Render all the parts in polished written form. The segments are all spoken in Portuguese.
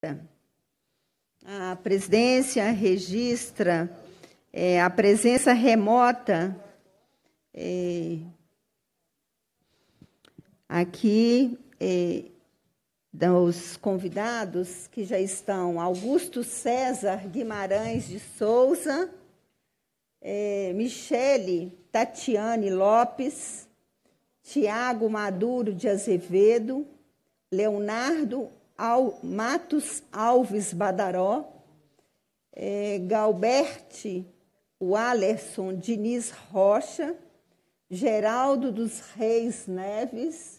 A presidência registra a presença remota aqui dos convidados que já estão: Augusto César Guimarães de Souza, Michele Tatiane Lopes, Tiago Maduro de Azevedo, Leonardo Matos Alves Badaró, Galberte Wallerson Diniz Rocha, Geraldo dos Reis Neves,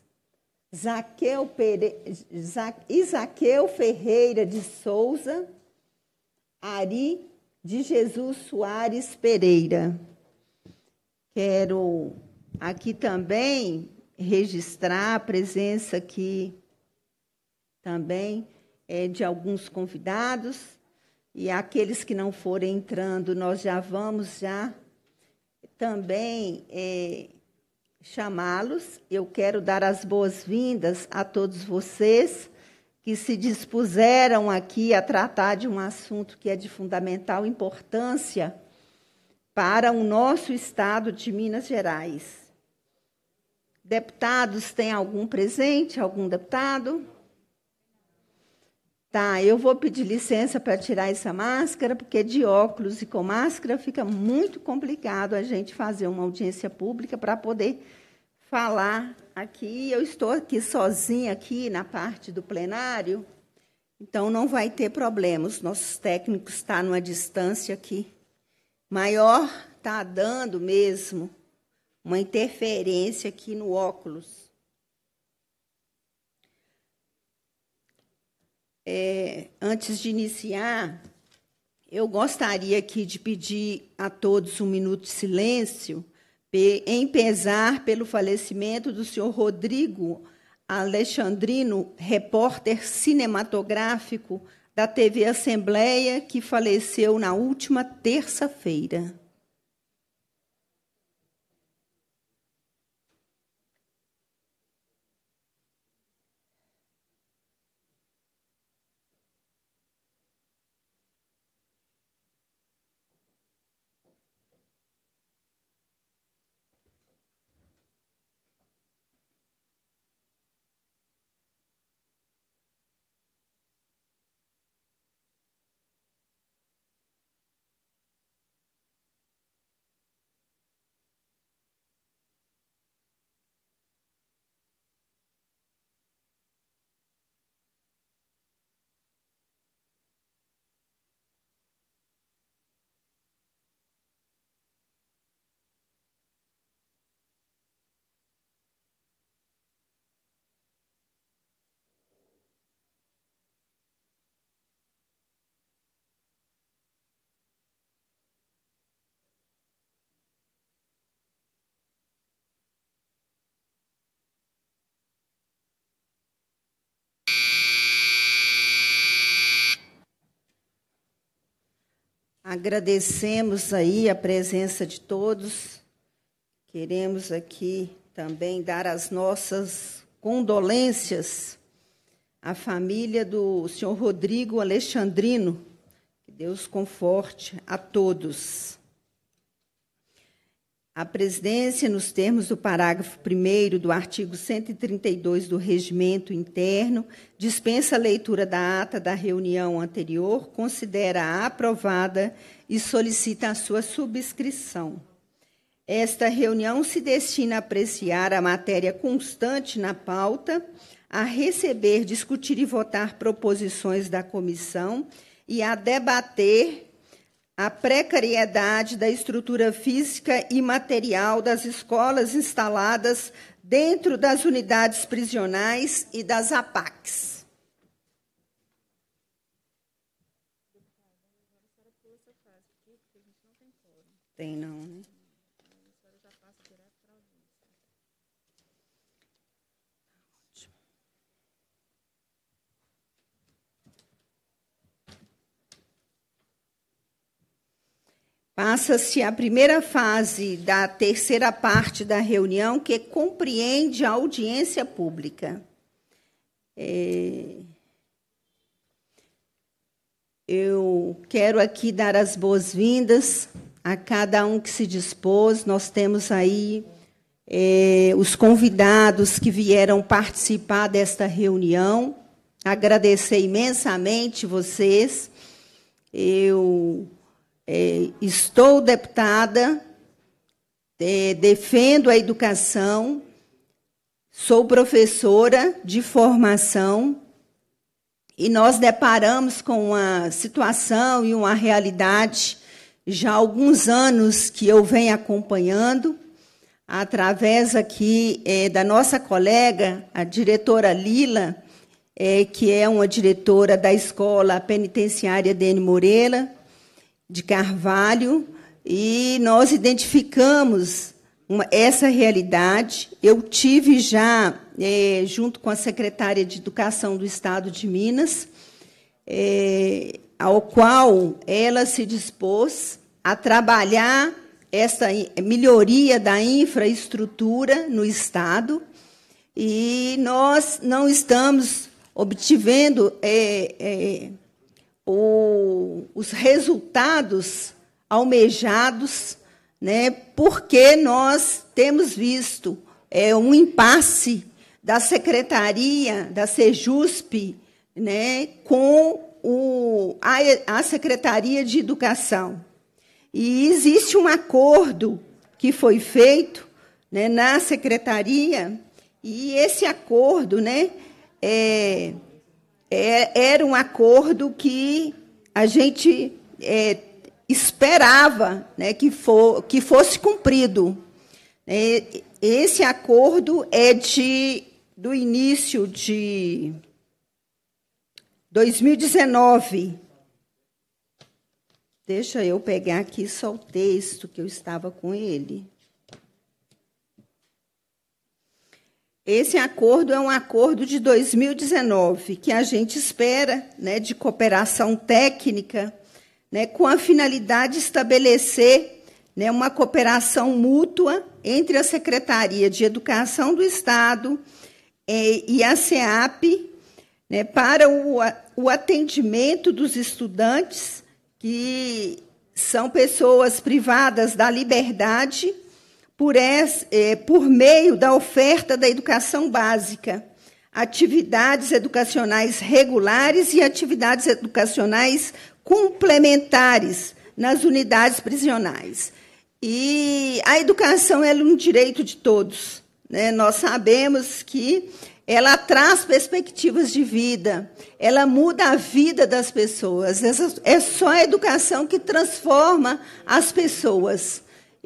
Isaqueu Ferreira de Souza, Ari de Jesus Soares Pereira. Quero aqui também registrar a presença aqui também de alguns convidados, e aqueles que não forem entrando, nós já vamos também chamá-los. Eu quero dar as boas-vindas a todos vocês que se dispuseram aqui a tratar de um assunto que é de fundamental importância para o nosso estado de Minas Gerais. Deputados, tem algum presente? Algum deputado? Tá, eu vou pedir licença para tirar essa máscara, porque de óculos e com máscara fica muito complicado a gente fazer uma audiência pública para poder falar aqui. Eu estou aqui sozinha aqui na parte do plenário, então não vai ter problema. Os nossos técnicos estão numa distância aqui maior, está dando mesmo uma interferência aqui no óculos. Antes de iniciar, eu gostaria aqui de pedir a todos um minuto de silêncio, em pesar pelo falecimento do senhor Rodrigo Alexandrino, repórter cinematográfico da TV Assembleia, que faleceu na última terça-feira. Agradecemos aí a presença de todos. Queremos aqui também dar as nossas condolências à família do senhor Rodrigo Alexandrino. Que Deus conforte a todos. A presidência, nos termos do parágrafo 1º do artigo 132 do Regimento Interno, dispensa a leitura da ata da reunião anterior, considera-a aprovada e solicita a sua subscrição. Esta reunião se destina a apreciar a matéria constante na pauta, a receber, discutir e votar proposições da comissão e a debater a precariedade da estrutura física e material das escolas instaladas dentro das unidades prisionais e das APACs. Tem não, né? Passa-se a primeira fase da terceira parte da reunião, que compreende a audiência pública. Eu quero aqui dar as boas-vindas a cada um que se dispôs. Nós temos aí os convidados que vieram participar desta reunião. Agradecer imensamente vocês. Eu estou deputada, defendo a educação, sou professora de formação, e nós deparamos com uma situação e uma realidade já há alguns anos que eu venho acompanhando, através aqui da nossa colega, a diretora Lila, que é uma diretora da Escola Penitenciária Dene Moreira, de Carvalho, e nós identificamos essa realidade. Eu tive já, junto com a secretária de Educação do Estado de Minas, ao qual ela se dispôs a trabalhar essa melhoria da infraestrutura no Estado, e nós não estamos obtivendo os resultados almejados, né, porque nós temos visto um impasse da Secretaria, da Sejusp, né, com a Secretaria de Educação. E existe um acordo que foi feito, né, na Secretaria, e esse acordo, né, era um acordo que a gente esperava, né, que fosse cumprido. Esse acordo é do início de 2019. Deixa eu pegar aqui só o texto, que eu estava com ele. Esse acordo é um acordo de 2019, que a gente espera, né, de cooperação técnica, né, com a finalidade de estabelecer, né, uma cooperação mútua entre a Secretaria de Educação do Estado e a SEAP, né, para o atendimento dos estudantes que são pessoas privadas da liberdade por meio da oferta da educação básica, atividades educacionais regulares e atividades educacionais complementares nas unidades prisionais. E a educação é um direito de todos, né? Nós sabemos que ela traz perspectivas de vida, ela muda a vida das pessoas. É só a educação que transforma as pessoas.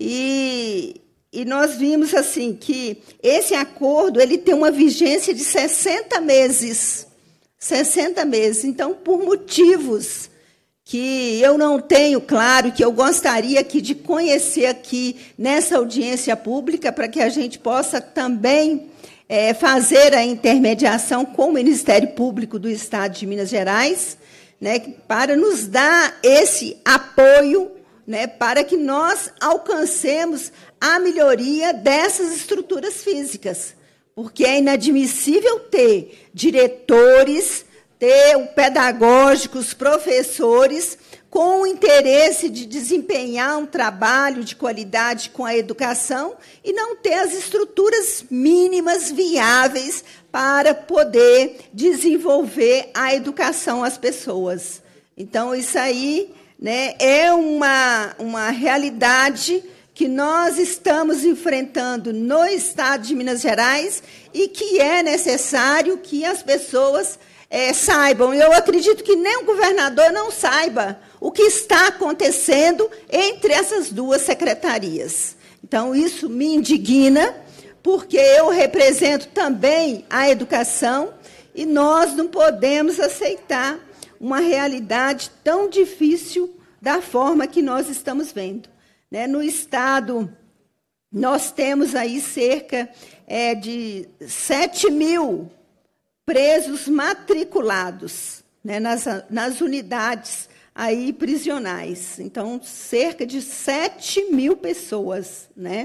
E nós vimos assim que esse acordo ele tem uma vigência de 60 meses. 60 meses. Então, por motivos que eu não tenho claro, que eu gostaria aqui de conhecer aqui nessa audiência pública, para que a gente possa também fazer a intermediação com o Ministério Público do Estado de Minas Gerais, né, para nos dar esse apoio, né, para que nós alcancemos a melhoria dessas estruturas físicas, porque é inadmissível ter diretores, ter pedagógicos, professores, com o interesse de desempenhar um trabalho de qualidade com a educação e não ter as estruturas mínimas viáveis para poder desenvolver a educação às pessoas. Então, isso aí, né, é uma realidade que nós estamos enfrentando no Estado de Minas Gerais e que é necessário que as pessoas saibam. Eu acredito que nem o governador não saiba o que está acontecendo entre essas duas secretarias. Então, isso me indigna, porque eu represento também a educação e nós não podemos aceitar uma realidade tão difícil da forma que nós estamos vendo. Né? No Estado, nós temos aí cerca de 7 mil presos matriculados, né, nas unidades aí prisionais. Então, cerca de 7 mil pessoas. Né?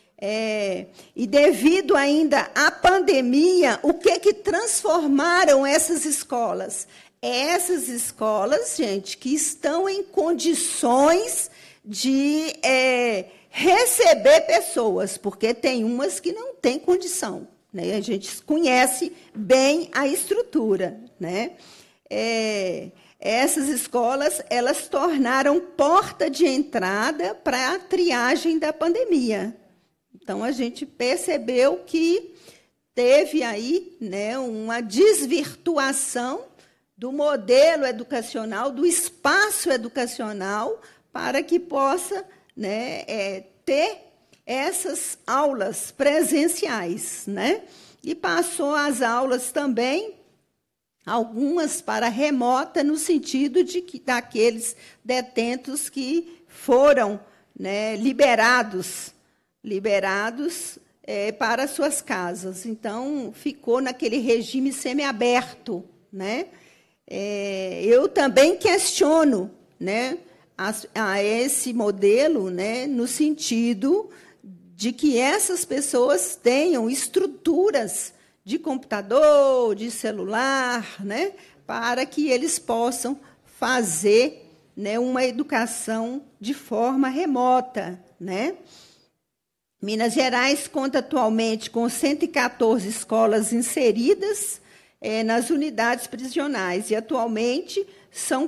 E devido ainda à pandemia, o que transformaram essas escolas? essas escolas, gente, que estão em condições de receber pessoas, porque tem umas que não têm condição, né? A gente conhece bem a estrutura, né? Essas escolas, elas tornaram porta de entrada para a triagem da pandemia. Então, a gente percebeu que teve aí, né, uma desvirtuação do modelo educacional, do espaço educacional, para que possa, né, ter essas aulas presenciais, né? E passou as aulas também, algumas para remota, no sentido de que daqueles detentos que foram, né, liberados para suas casas. Então, ficou naquele regime semiaberto, né? Eu também questiono, né, a esse modelo, né, no sentido de que essas pessoas tenham estruturas de computador, de celular, né, para que eles possam fazer, né, uma educação de forma remota, né? Minas Gerais conta atualmente com 114 escolas inseridas nas unidades prisionais, e atualmente são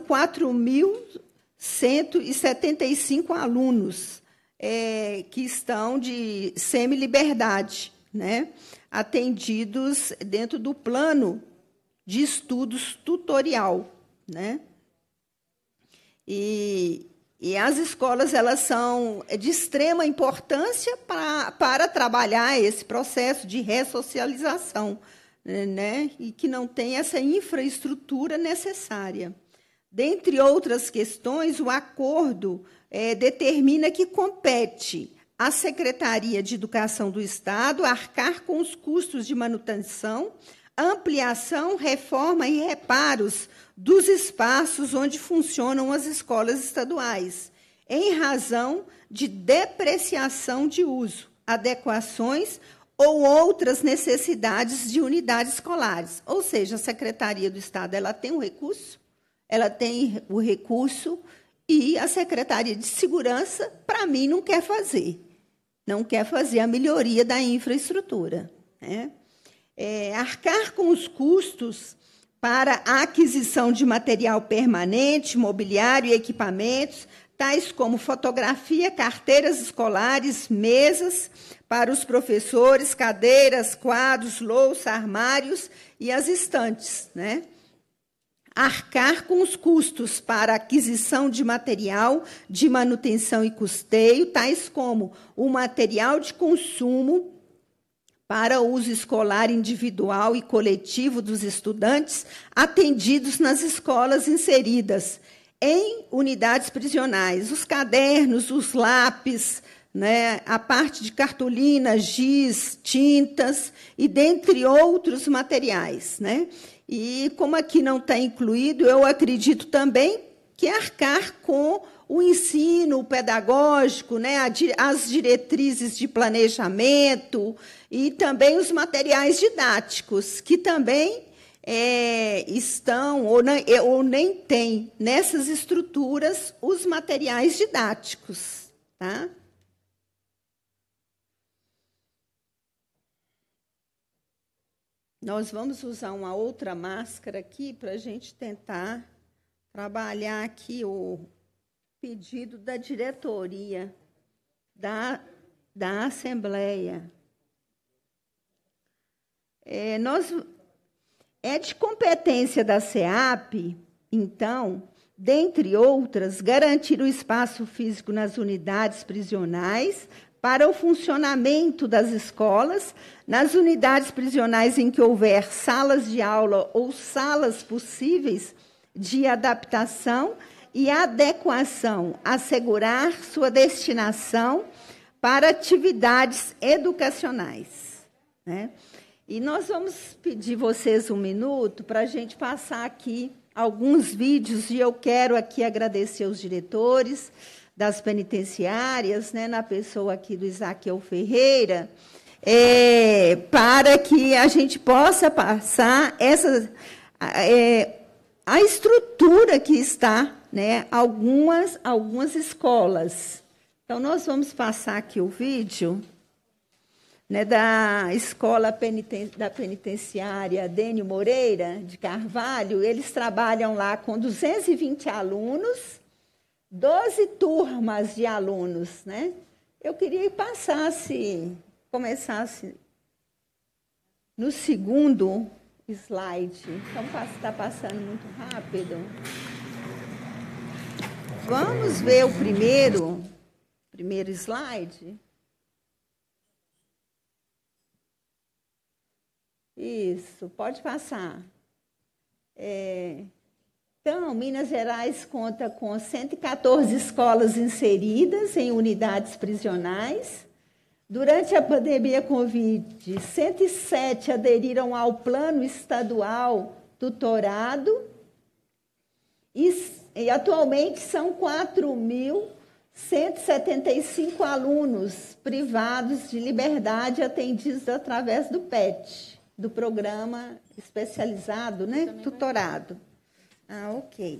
4.175 alunos que estão de semi-liberdade, né, atendidos dentro do plano de estudos tutorial, né? E as escolas, elas são de extrema importância para trabalhar esse processo de ressocialização, né? E que não tem essa infraestrutura necessária. Dentre outras questões, o acordo determina que compete à Secretaria de Educação do Estado arcar com os custos de manutenção, ampliação, reforma e reparos dos espaços onde funcionam as escolas estaduais, em razão de depreciação de uso, adequações ou outras necessidades de unidades escolares. Ou seja, a Secretaria do Estado, ela tem o recurso e a Secretaria de Segurança, para mim, não quer fazer a melhoria da infraestrutura, né? Arcar com os custos para a aquisição de material permanente, mobiliário e equipamentos, tais como fotografia, carteiras escolares, mesas para os professores, cadeiras, quadros, louça, armários e as estantes, né? Arcar com os custos para a aquisição de material de manutenção e custeio, tais como o material de consumo para uso escolar individual e coletivo dos estudantes atendidos nas escolas inseridas em unidades prisionais, os cadernos, os lápis, né, a parte de cartolina, giz, tintas e dentre outros materiais, né? E, como aqui não está incluído, eu acredito também que arcar com o ensino pedagógico, né, as diretrizes de planejamento e também os materiais didáticos, que também estão ou nem têm nessas estruturas os materiais didáticos, tá? Nós vamos usar uma outra máscara aqui para a gente tentar trabalhar aqui o pedido da diretoria da Assembleia. É de competência da SEAP, então, dentre outras, garantir o espaço físico nas unidades prisionais para o funcionamento das escolas, nas unidades prisionais em que houver salas de aula ou salas possíveis de adaptação e adequação, assegurar sua destinação para atividades educacionais, né? E nós vamos pedir vocês um minuto para a gente passar aqui alguns vídeos, e eu quero aqui agradecer os diretores das penitenciárias, né, na pessoa aqui do Isaquiel Ferreira, para que a gente possa passar a estrutura que está, né, algumas escolas. Então, nós vamos passar aqui o vídeo, né, da escola da penitenciária Dênio Moreira, de Carvalho. Eles trabalham lá com 220 alunos, 12 turmas de alunos, né? Eu queria que começasse no segundo slide. Então, está passando muito rápido. Vamos ver o primeiro slide. Isso, pode passar. Então, Minas Gerais conta com 114 escolas inseridas em unidades prisionais. Durante a pandemia Covid, 107 aderiram ao Plano Estadual Tutorado e atualmente são 4.175 alunos privados de liberdade atendidos através do PET, do Programa Especializado, né? Tutorado. Ok.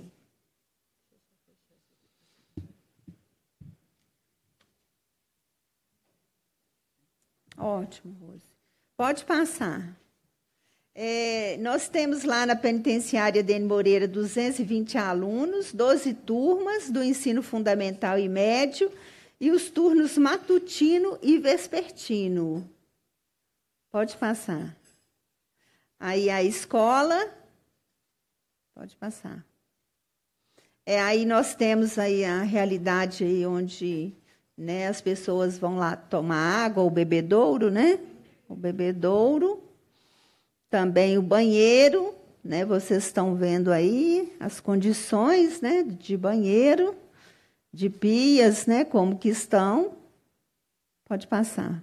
Ótimo, Rose. Pode passar. Nós temos lá na penitenciária Dênio Moreira 220 alunos, 12 turmas do ensino fundamental e médio e os turnos matutino e vespertino. Pode passar. Aí a escola, pode passar. Aí nós temos aí a realidade aí onde, né, as pessoas vão lá tomar água, o bebedouro, né? O bebedouro. Também o banheiro, né? Vocês estão vendo aí as condições, né, de banheiro, de pias, né, como que estão. Pode passar.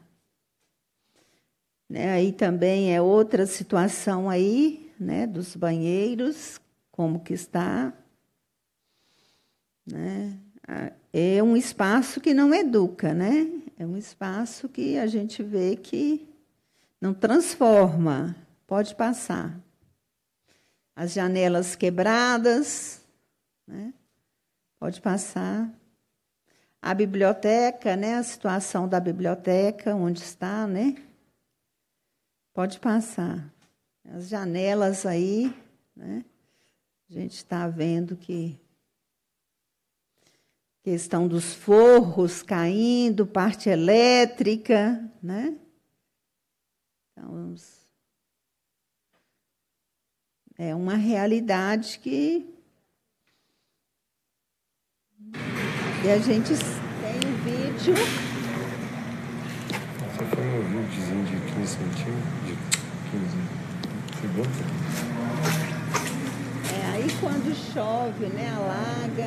Né, aí também é outra situação aí, né, dos banheiros, como que está. Né? É um espaço que não educa, né? É um espaço que a gente vê que não transforma. Pode passar. As janelas quebradas, né? Pode passar. A biblioteca, né? A situação da biblioteca, onde está, né? Pode passar. As janelas aí, né? A gente está vendo que questão dos forros caindo, parte elétrica, né? Então, é uma realidade que e a gente tem um vídeo. Você foi um videozinho de 15 centímetros, de 15 segundos? Aí quando chove, né, alaga.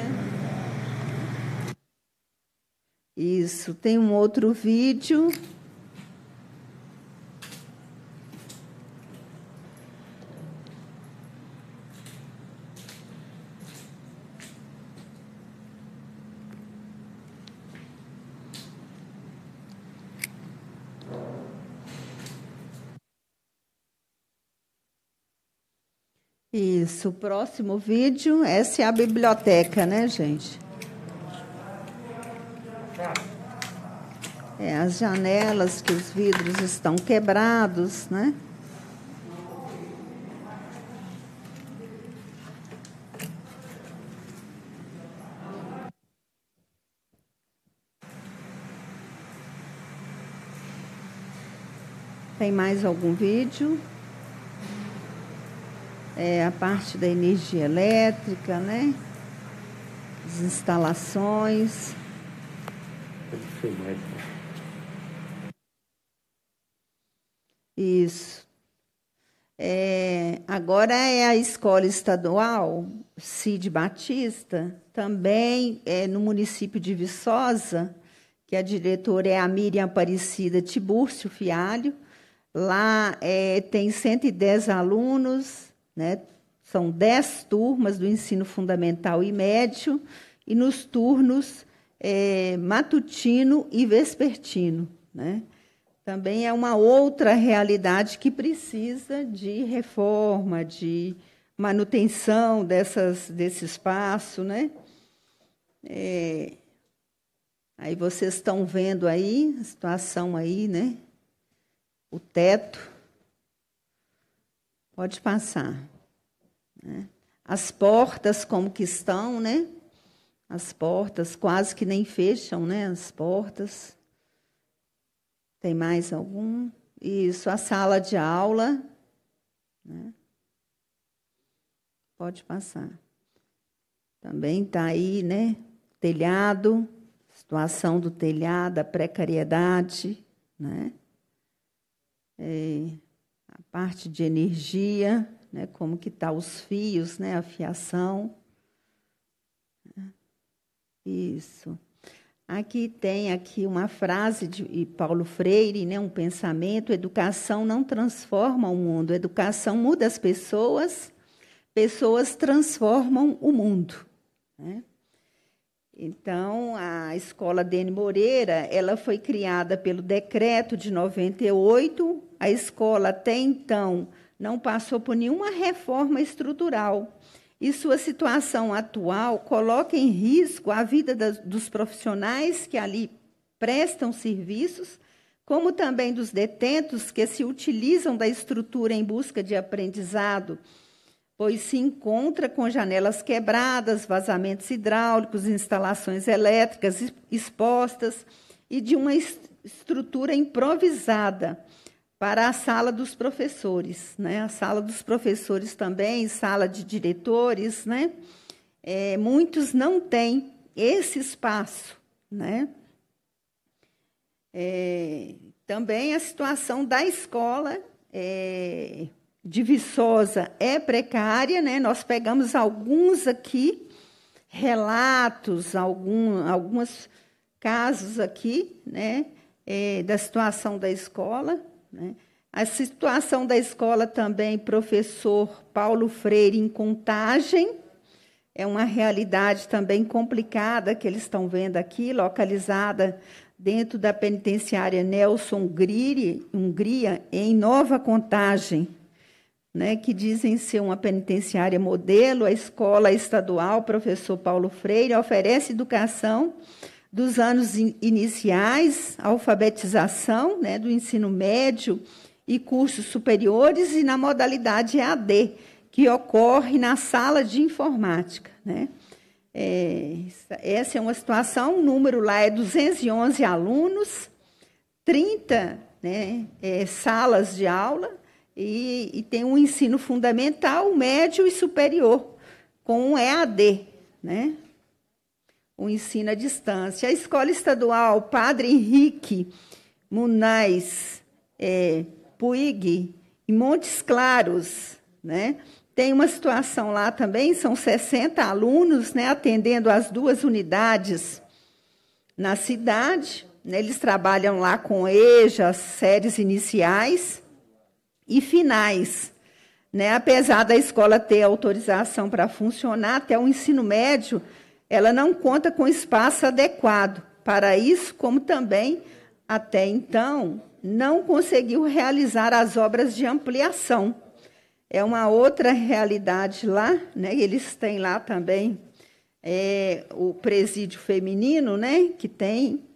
Isso, tem um outro vídeo. Isso, o próximo vídeo, essa é a biblioteca, né, gente? As janelas, que os vidros estão quebrados, né? Tem mais algum vídeo? A parte da energia elétrica, né? As instalações. Isso. Agora é a escola estadual Cide Batista, também no município de Viçosa, que a diretora é a Miriam Aparecida Tibúrcio Fialho. Lá tem 110 alunos, né? São 10 turmas do ensino fundamental e médio, e nos turnos matutino e vespertino, né? Também é uma outra realidade que precisa de reforma, de manutenção desse espaço, né? Aí vocês estão vendo aí a situação aí, né? O teto. Pode passar. Né? As portas como que estão, né? As portas quase que nem fecham, né? As portas. Tem mais algum? Isso, a sala de aula. Né? Pode passar. Também está aí, né? Telhado, situação do telhado, a precariedade, né? A parte de energia, né? Como que tá os fios, né? A fiação. Isso. Aqui tem uma frase de Paulo Freire, né? Um pensamento: educação não transforma o mundo, educação muda as pessoas, pessoas transformam o mundo. Né? Então, a Escola Dene Moreira, ela foi criada pelo decreto de 98. A escola, até então, não passou por nenhuma reforma estrutural. E sua situação atual coloca em risco a vida dos profissionais que ali prestam serviços, como também dos detentos que se utilizam da estrutura em busca de aprendizado, pois se encontra com janelas quebradas, vazamentos hidráulicos, instalações elétricas expostas e de uma estrutura improvisada para a sala dos professores. Né? A sala dos professores também, sala de diretores, né? Muitos não têm esse espaço. Né? Também a situação da escola de Viçosa é precária, né? Nós pegamos alguns aqui, relatos, alguns casos aqui, né? Da situação da escola. Né? A situação da escola também, professor Paulo Freire, em Contagem, é uma realidade também complicada que eles estão vendo aqui, localizada dentro da penitenciária Nelson Hungria, em Nova Contagem, né, que dizem ser uma penitenciária modelo. A escola estadual professor Paulo Freire oferece educação dos anos iniciais, alfabetização, né, do ensino médio e cursos superiores, e na modalidade EAD, que ocorre na sala de informática. Né? Essa é uma situação, o número lá é 211 alunos, 30 né, salas de aula, e tem um ensino fundamental, médio e superior, com um EAD, né? O ensino à distância. A Escola Estadual Padre Henrique Munais Puig, em Montes Claros, né? Tem uma situação lá também, são 60 alunos, né, atendendo as 2 unidades na cidade. Né? Eles trabalham lá com EJA, séries iniciais e finais. Né? Apesar da escola ter autorização para funcionar, até o ensino médio, ela não conta com espaço adequado para isso, como também, até então, não conseguiu realizar as obras de ampliação. É uma outra realidade lá, né? Eles têm lá também o presídio feminino, né? Que tem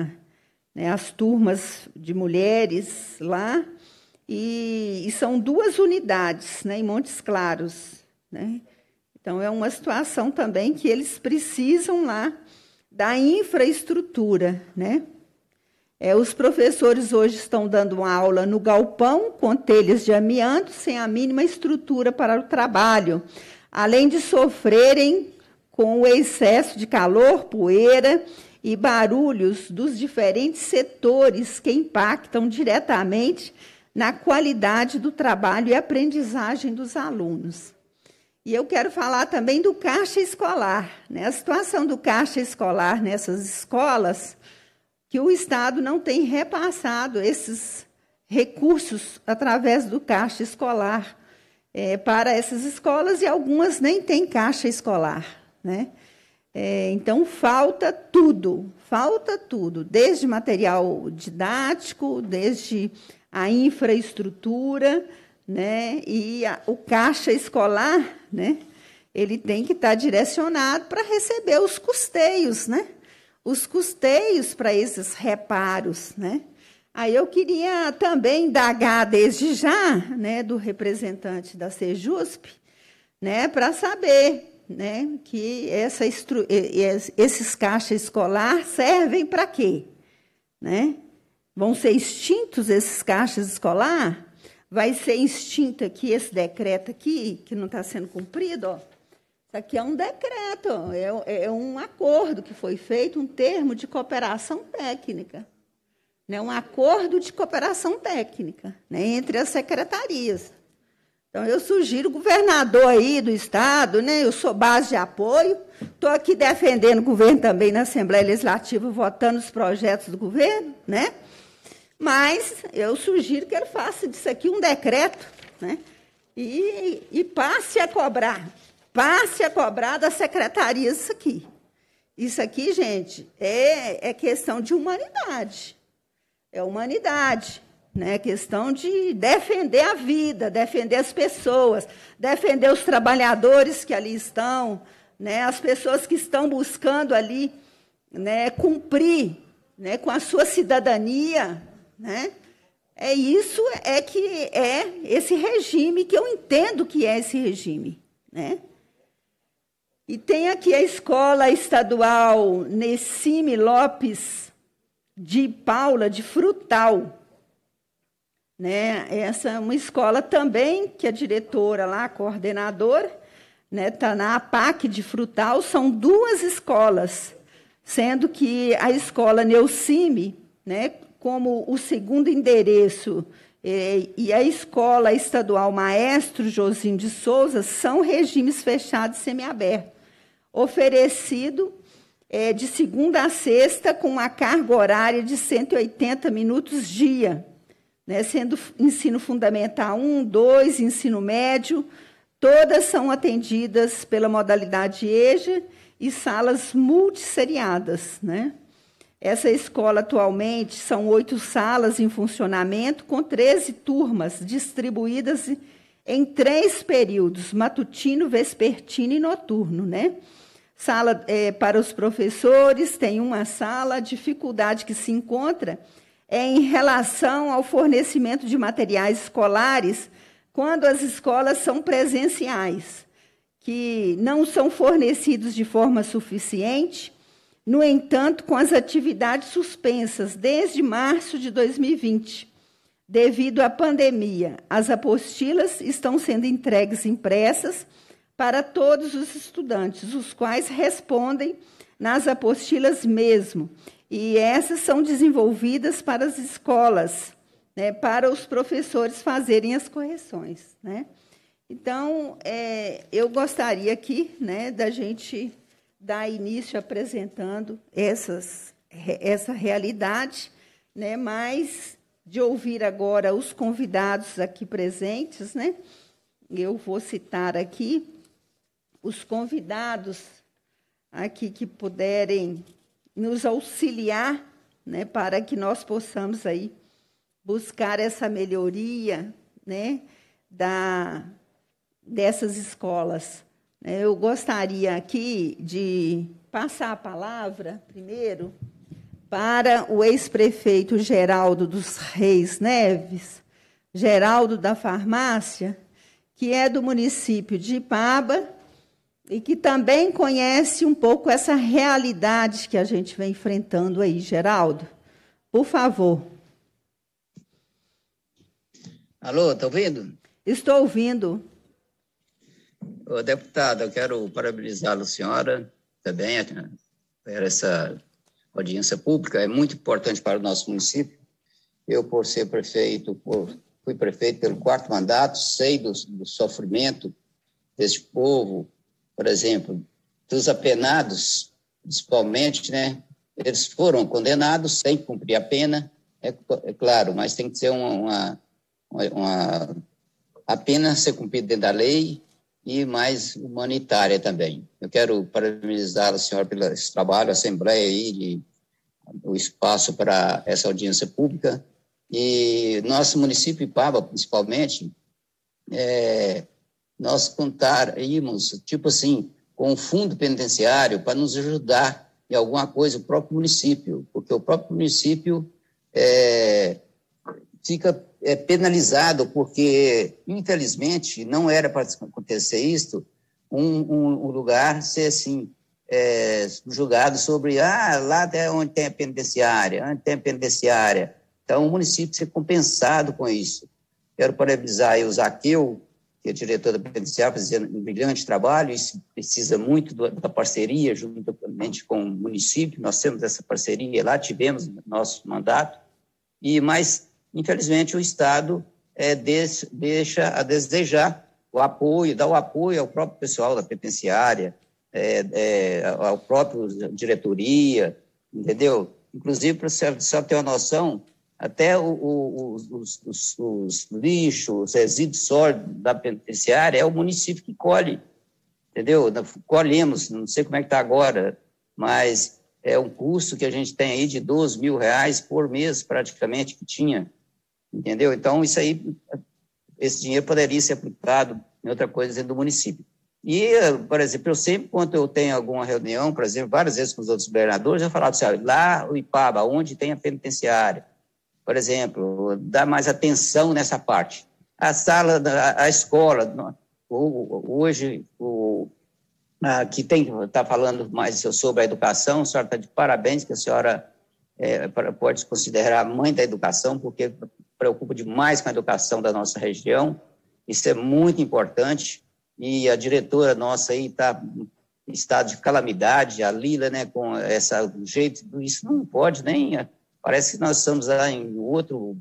as turmas de mulheres lá, e são 2 unidades, né? Em Montes Claros, né? Então, é uma situação também que eles precisam lá da infraestrutura, né? Os professores hoje estão dando aula no galpão, com telhas de amianto, sem a mínima estrutura para o trabalho, além de sofrerem com o excesso de calor, poeira e barulhos dos diferentes setores que impactam diretamente na qualidade do trabalho e aprendizagem dos alunos. E eu quero falar também do caixa escolar, né? A situação do caixa escolar nessas escolas, que o Estado não tem repassado esses recursos através do caixa escolar para essas escolas, e algumas nem têm caixa escolar. Né? Então, falta tudo, desde material didático, desde a infraestrutura, né? E o caixa escolar, né? Ele tem que estar direcionado para receber os custeios, né? Os custeios para esses reparos, né? Aí eu queria também indagar desde já, né, do representante da Sejusp, né, para saber, né, que esses caixas escolar servem para quê, né? Vão ser extintos esses caixas escolar? Vai ser extinto aqui esse decreto aqui, que não está sendo cumprido, ó. Isso aqui é um decreto, é um acordo que foi feito, um termo de cooperação técnica, né, um acordo de cooperação técnica, né, entre as secretarias. Então, eu sugiro o governador aí do Estado, né, eu sou base de apoio, estou aqui defendendo o governo também na Assembleia Legislativa, votando os projetos do governo, né, mas eu sugiro que ele faça disso aqui um decreto, né, e passe a cobrar das secretarias isso aqui. Isso aqui, gente, é questão de humanidade. É humanidade, né? É questão de defender a vida, defender as pessoas, defender os trabalhadores que ali estão, né? As pessoas que estão buscando ali, né, cumprir, né, com a sua cidadania, né? É isso, é que é esse regime que eu entendo que é esse regime, né? E tem aqui a Escola Estadual Nessime Lopes de Paula, de Frutal. Né? Essa é uma escola também que a diretora lá, a coordenadora, né, está na APAC de Frutal. São 2 escolas, sendo que a escola Neucime, né, como o segundo endereço, e a Escola Estadual Maestro Josinho de Souza são regimes fechados e semiabertos, oferecido de segunda a sexta, com uma carga horária de 180 minutos dia, né, sendo ensino fundamental 1, 2, ensino médio, todas são atendidas pela modalidade EJA e salas multisseriadas, né? Essa escola, atualmente, são 8 salas em funcionamento, com 13 turmas distribuídas em 3 períodos, matutino, vespertino e noturno, né? Sala para os professores, tem uma sala. A dificuldade que se encontra é em relação ao fornecimento de materiais escolares quando as escolas são presenciais, que não são fornecidos de forma suficiente. No entanto, com as atividades suspensas desde março de 2020, devido à pandemia, as apostilas estão sendo entregues impressas para todos os estudantes, os quais respondem nas apostilas mesmo. E essas são desenvolvidas para as escolas, né, para os professores fazerem as correções, né? Então, eu gostaria aqui, né, da gente dar início apresentando essa realidade, né, mas de ouvir agora os convidados aqui presentes, né? Eu vou citar aqui os convidados aqui que puderem nos auxiliar, né, para que nós possamos aí buscar essa melhoria, né, dessas escolas. Eu gostaria aqui de passar a palavra, primeiro, para o ex-prefeito Geraldo dos Reis Neves, Geraldo da Farmácia, que é do município de Ipaba e que também conhece um pouco essa realidade que a gente vem enfrentando aí. Geraldo, por favor. Alô, está ouvindo? Estou ouvindo. Ô, deputada, eu quero parabenizá-la, senhora, também, por essa audiência pública. É muito importante para o nosso município. Eu, por ser prefeito, fui prefeito pelo 4º mandato, sei do sofrimento desse povo, por exemplo, dos apenados, principalmente, né? Eles foram condenados sem cumprir a pena, é claro, mas tem que ser a pena ser cumprida dentro da lei e mais humanitária também. Eu quero parabenizar a senhora pelo esse trabalho, a Assembleia aí, o espaço para essa audiência pública. E nosso município, Ipaba, principalmente, nós contaríamos, tipo assim, com o fundo penitenciário para nos ajudar em alguma coisa, o próprio município, porque o próprio município fica penalizado, porque, infelizmente, não era para acontecer isso, um lugar ser assim, julgado sobre, lá é onde tem a penitenciária, Então, o município ser compensado com isso. Quero parabenizar aí o Zaqueu, que é diretor da penitenciária, fazendo um brilhante trabalho. Isso precisa muito da parceria, juntamente com o município. Nós temos essa parceria lá, tivemos no nosso mandato, mas, infelizmente, o Estado deixa a desejar dá o apoio ao próprio pessoal da penitenciária, ao próprio diretoria, entendeu? Inclusive, para só ter uma noção, até os lixos, os resíduos sólidos da penitenciária é o município que colhe, entendeu? Colhemos, não sei como é que está agora, mas é um custo que a gente tem aí de R$12 mil por mês, praticamente, que tinha, entendeu? Então, esse dinheiro poderia ser aplicado em outra coisa dentro do município. E, por exemplo, eu sempre, quando eu tenho alguma reunião, por exemplo, várias vezes com os outros governadores, eu falava assim, lá o Ipaba, onde tem a penitenciária, por exemplo, dá mais atenção nessa parte. A sala, a escola, hoje, que está falando mais sobre a educação, a senhora está de parabéns, que a senhora pode se considerar a mãe da educação, porque preocupa demais com a educação da nossa região, isso é muito importante, e a diretora nossa aí está em estado de calamidade, a Lila, né, com o jeito, isso não pode nem... Parece que nós estamos lá em outro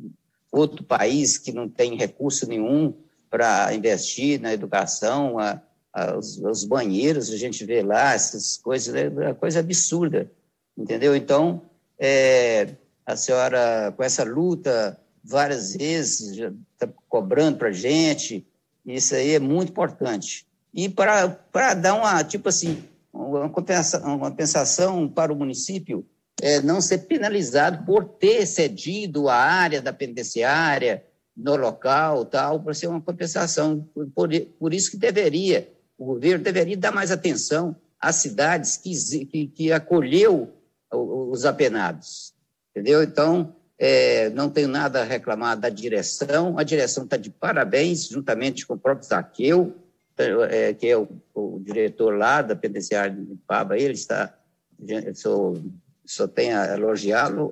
país que não tem recurso nenhum para investir na educação, os banheiros, a gente vê lá, essas coisas, é uma coisa absurda, entendeu? Então, a senhora, com essa luta, várias vezes, já está cobrando para a gente, isso aí é muito importante. E para dar uma compensação para o município, não ser penalizado por ter cedido a área da penitenciária no local, tal, para ser uma compensação. Por isso que o governo deveria dar mais atenção às cidades que acolheu os apenados, entendeu? Então, não tenho nada a reclamar da direção, a direção está de parabéns, juntamente com o próprio Zaqueu, que é o diretor lá da penitenciária de Ipaba, ele está... Só tenho a elogiá-lo,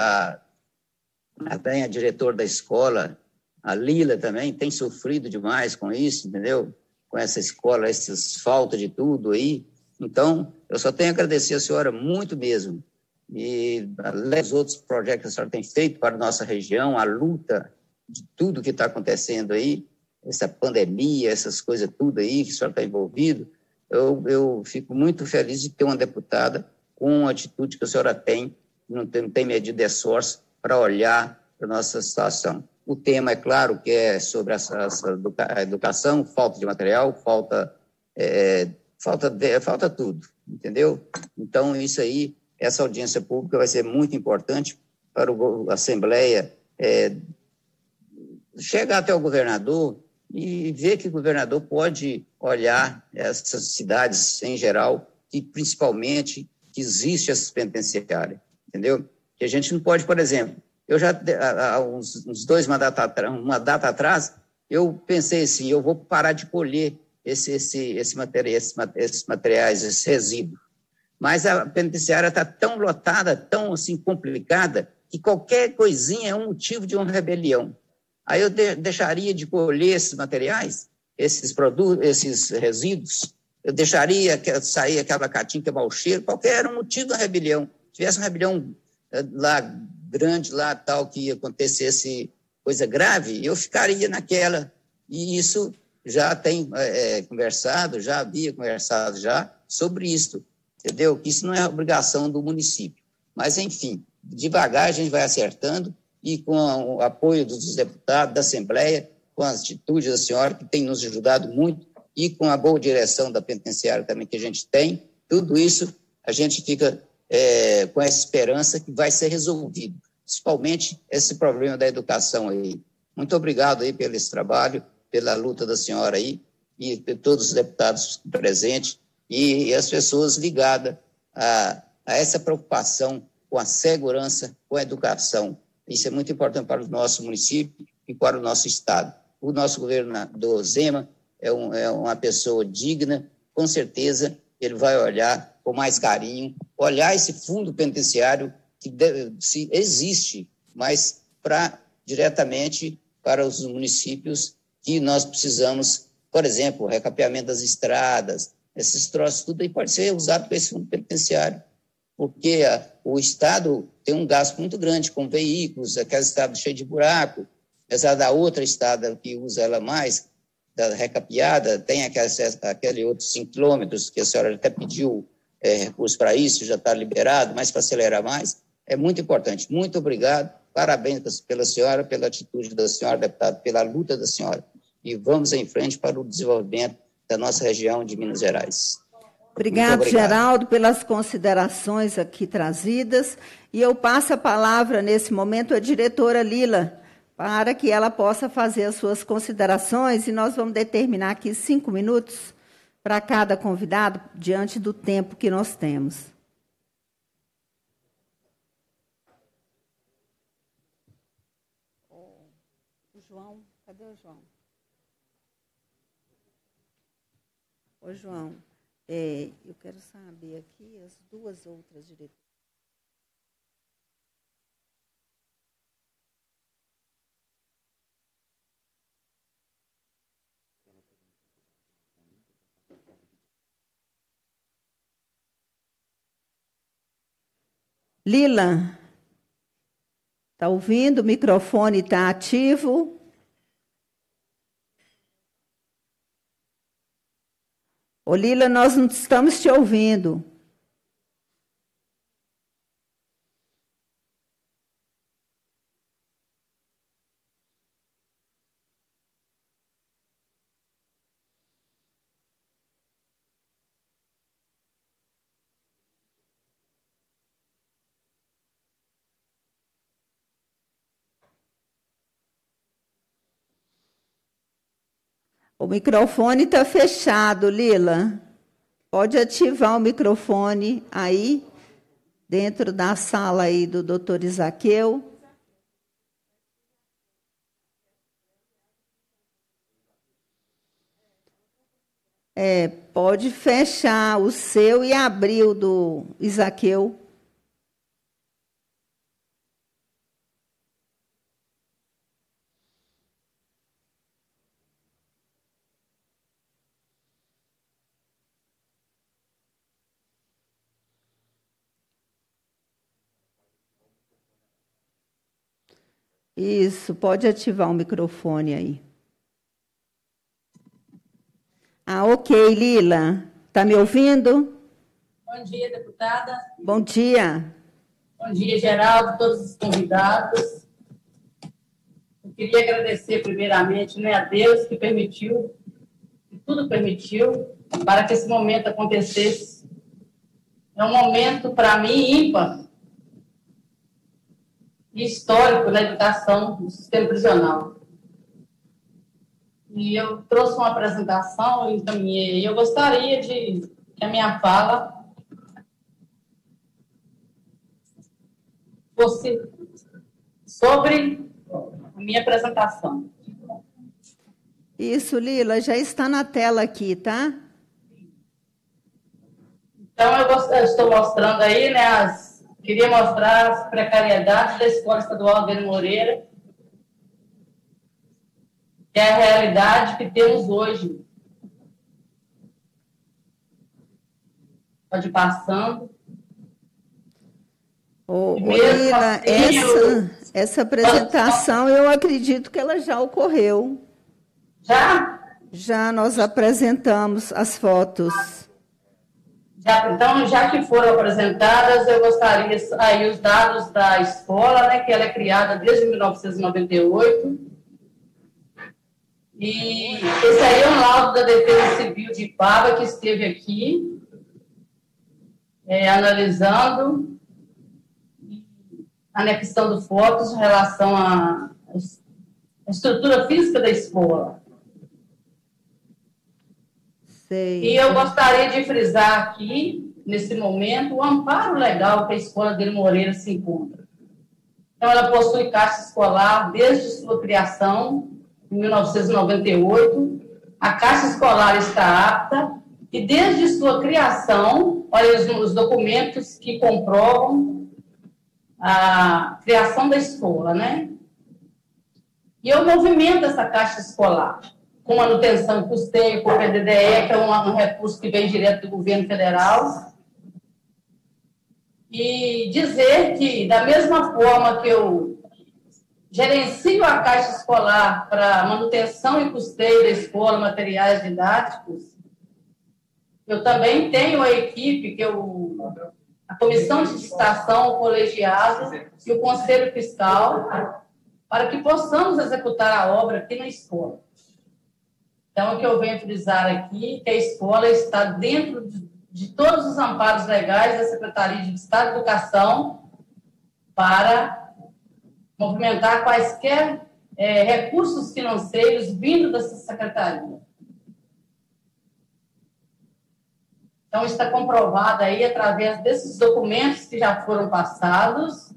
também a diretora da escola, a Lila também, tem sofrido demais com isso, entendeu? Com essa escola, essas faltas de tudo aí. Então, eu só tenho a agradecer a senhora muito mesmo. E, além dos outros projetos que a senhora tem feito para a nossa região, a luta de tudo que está acontecendo aí, essa pandemia, essas coisas tudo aí que a senhora está envolvido, eu fico muito feliz de ter uma deputada com a atitude que a senhora tem, não tem medido de esforço para olhar para a nossa situação. O tema, é claro, que é sobre a educação, falta de material, falta tudo, entendeu? Então, isso aí, essa audiência pública vai ser muito importante para a Assembleia chegar até o governador e ver que o governador pode olhar essas cidades em geral, e principalmente que existe essa penitenciária, entendeu? Que a gente não pode, por exemplo, eu já, há uns uma data atrás, eu pensei assim, eu vou parar de colher esses materiais, esses resíduos. Mas a penitenciária está tão lotada, tão assim complicada, que qualquer coisinha é um motivo de uma rebelião. Aí eu deixaria de colher esses materiais, esses produtos, esses resíduos, eu deixaria sair aquela caatinga mau cheiro, qualquer era um motivo da rebelião. Se tivesse uma rebelião lá grande, lá tal, que acontecesse coisa grave, eu ficaria naquela. E isso já tem já havia conversado já sobre isso, entendeu? Que isso não é obrigação do município. Mas, enfim, devagar a gente vai acertando e com o apoio dos deputados, da Assembleia, com as atitudes da senhora, que tem nos ajudado muito, e com a boa direção da penitenciária também que a gente tem, tudo isso a gente fica com essa esperança que vai ser resolvido, principalmente esse problema da educação aí. Muito obrigado aí pelo esse trabalho pela luta da senhora aí, e todos os deputados presentes, e as pessoas ligadas a essa preocupação com a segurança, com a educação. Isso é muito importante para o nosso município e para o nosso estado. O nosso governador Zema é uma pessoa digna, com certeza ele vai olhar com mais carinho, olhar esse fundo penitenciário que se existe, mas diretamente para os municípios que nós precisamos, por exemplo, o recapeamento das estradas, esses troços, tudo aí pode ser usado para esse fundo penitenciário, porque o Estado tem um gasto muito grande com veículos, aquela estrada cheia de buraco, apesar da outra estrada que usa ela mais, da recapeada, tem aquele outros 5 quilômetros, que a senhora até pediu recurso para isso, já está liberado, mas para acelerar mais, é muito importante. Muito obrigado, parabéns pela senhora, pela atitude da senhora, deputado, pela luta da senhora, e vamos em frente para o desenvolvimento da nossa região de Minas Gerais. Obrigado, Geraldo, pelas considerações aqui trazidas, e eu passo a palavra, nesse momento, à diretora Lila, para que ela possa fazer as suas considerações, e nós vamos determinar aqui 5 minutos para cada convidado, diante do tempo que nós temos. O João, cadê o João? Ô, João, eu quero saber aqui as 2 outras diretoras. Lila, está ouvindo? O microfone está ativo. Ô, Lila, nós não estamos te ouvindo. O microfone está fechado, Lila. Pode ativar o microfone aí, dentro da sala aí do doutor Isaqueu. Pode fechar o seu e abrir o do Isaqueu. Isso, pode ativar o microfone aí. Ok, Lila. Está me ouvindo? Bom dia, deputada. Bom dia. Bom dia, Geraldo, todos os convidados. Eu queria agradecer primeiramente, a Deus que permitiu, que tudo permitiu, para que esse momento acontecesse. É um momento, para mim, ímpar e histórico na educação do sistema prisional. E eu trouxe uma apresentação, eu encaminhei. Eu gostaria que a minha fala fosse sobre a minha apresentação. Isso, Lila, já está na tela aqui, tá? Então, eu estou mostrando aí, queria mostrar as precariedades da Escola Estadual Adênio Moreira, que é a realidade que temos hoje. Pode ir passando. Lila, essa apresentação, eu acredito que ela já ocorreu. Já? Já nós apresentamos as fotos. Então, já que foram apresentadas, eu gostaria aí os dados da escola, que ela é criada desde 1998. E esse aí é um laudo da Defesa Civil de Ipaba, que esteve aqui, analisando, anexando fotos em relação à estrutura física da escola. Sei. E eu gostaria de frisar aqui, nesse momento, o amparo legal que a Escola Dene Moreira se encontra. Então, ela possui caixa escolar desde sua criação, em 1998. A caixa escolar está apta e, desde sua criação, olha os documentos que comprovam a criação da escola, né? E eu movimento essa caixa escolar com manutenção e custeio, com o PDDE, que é um recurso que vem direto do governo federal. E dizer que, da mesma forma que eu gerencio a caixa escolar para manutenção e custeio da escola, materiais didáticos, eu também tenho a equipe, a comissão de licitação, o colegiado e o conselho fiscal, para que possamos executar a obra aqui na escola. Então, o que eu venho frisar aqui é que a escola está dentro de todos os amparos legais da Secretaria de Estado de Educação para movimentar quaisquer recursos financeiros vindo dessa secretaria. Então, está comprovado aí através desses documentos que já foram passados.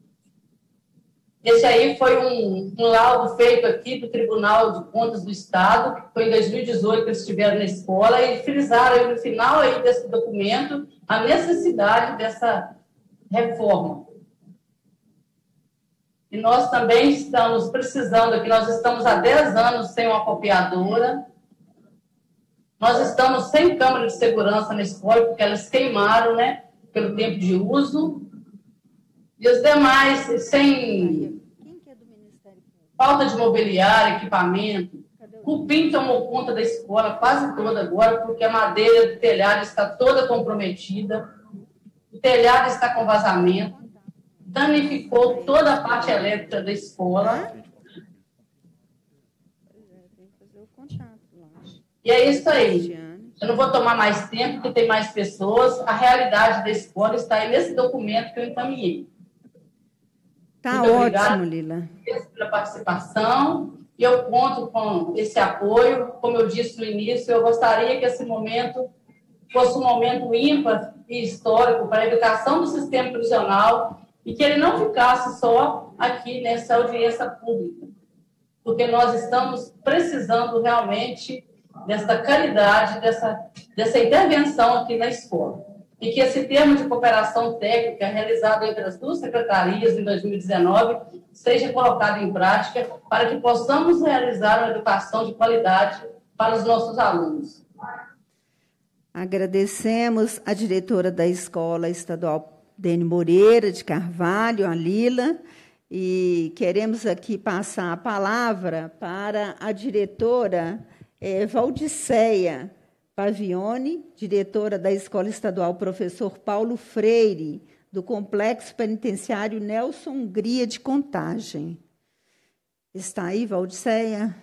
Esse aí foi um laudo feito aqui do Tribunal de Contas do Estado, que foi em 2018 que eles estiveram na escola, e frisaram aí no final aí desse documento a necessidade dessa reforma. E nós também estamos precisando aqui, nós estamos há 10 anos sem uma copiadora, nós estamos sem câmera de segurança na escola, porque elas queimaram, né, pelo tempo de uso, e os demais sem falta de mobiliário, equipamento. O Cupim tomou conta da escola quase toda agora, porque a madeira do telhado está toda comprometida, o telhado está com vazamento, danificou toda a parte elétrica da escola. E é isso aí. Eu não vou tomar mais tempo, porque tem mais pessoas. A realidade da escola está aí nesse documento que eu encaminhei. Tá muito ótimo, obrigada Lila. Pela participação. E eu conto com esse apoio. Como eu disse no início, eu gostaria que esse momento fosse um momento ímpar e histórico para a educação do sistema prisional e que ele não ficasse só aqui nessa audiência pública, porque nós estamos precisando realmente dessa caridade, dessa intervenção aqui na escola. E que esse termo de cooperação técnica realizado entre as duas secretarias em 2019 seja colocado em prática para que possamos realizar uma educação de qualidade para os nossos alunos. Agradecemos a diretora da Escola Estadual Dene Moreira de Carvalho, a Lila, e queremos aqui passar a palavra para a diretora Valdiceia Pavione, diretora da Escola Estadual Professor Paulo Freire, do Complexo Penitenciário Nelson Hungria de Contagem. Está aí, Valdiceia?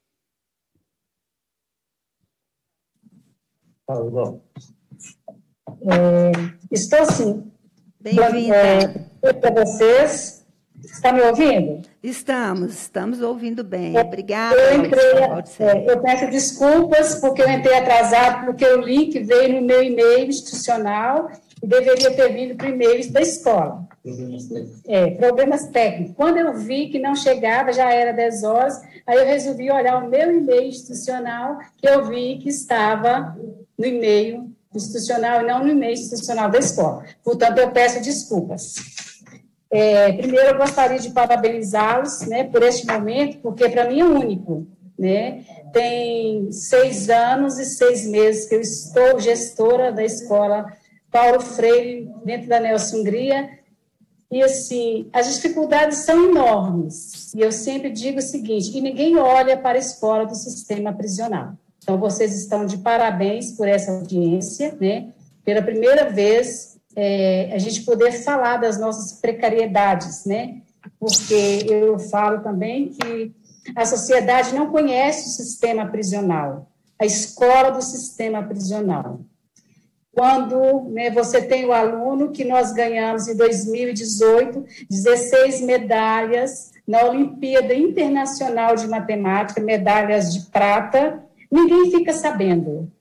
Estou sim. Bem-vinda. Para vocês. Está me ouvindo? Estamos ouvindo bem. Obrigada. Eu peço desculpas porque eu entrei atrasado, porque o link veio no meu e-mail institucional e deveria ter vindo para o e-mail da escola. Problemas técnicos. Quando eu vi que não chegava, já era 10 horas, aí eu resolvi olhar o meu e-mail institucional, que eu vi que estava no e-mail institucional e não no e-mail institucional da escola. Portanto, eu peço desculpas. Primeiro, eu gostaria de parabenizá-los, né, por este momento, porque para mim é único. Né? Tem 6 anos e 6 meses que eu estou gestora da Escola Paulo Freire, dentro da Nelson Hungria, e, assim, as dificuldades são enormes. E eu sempre digo o seguinte, que ninguém olha para a escola do sistema prisional. Então, vocês estão de parabéns por essa audiência, né? Pela primeira vez, a gente poder falar das nossas precariedades, né? Porque eu falo também que a sociedade não conhece o sistema prisional, a escola do sistema prisional. Quando, né, você tem o aluno que nós ganhamos em 2018, 16 medalhas na Olimpíada Internacional de Matemática, medalhas de prata, ninguém fica sabendo.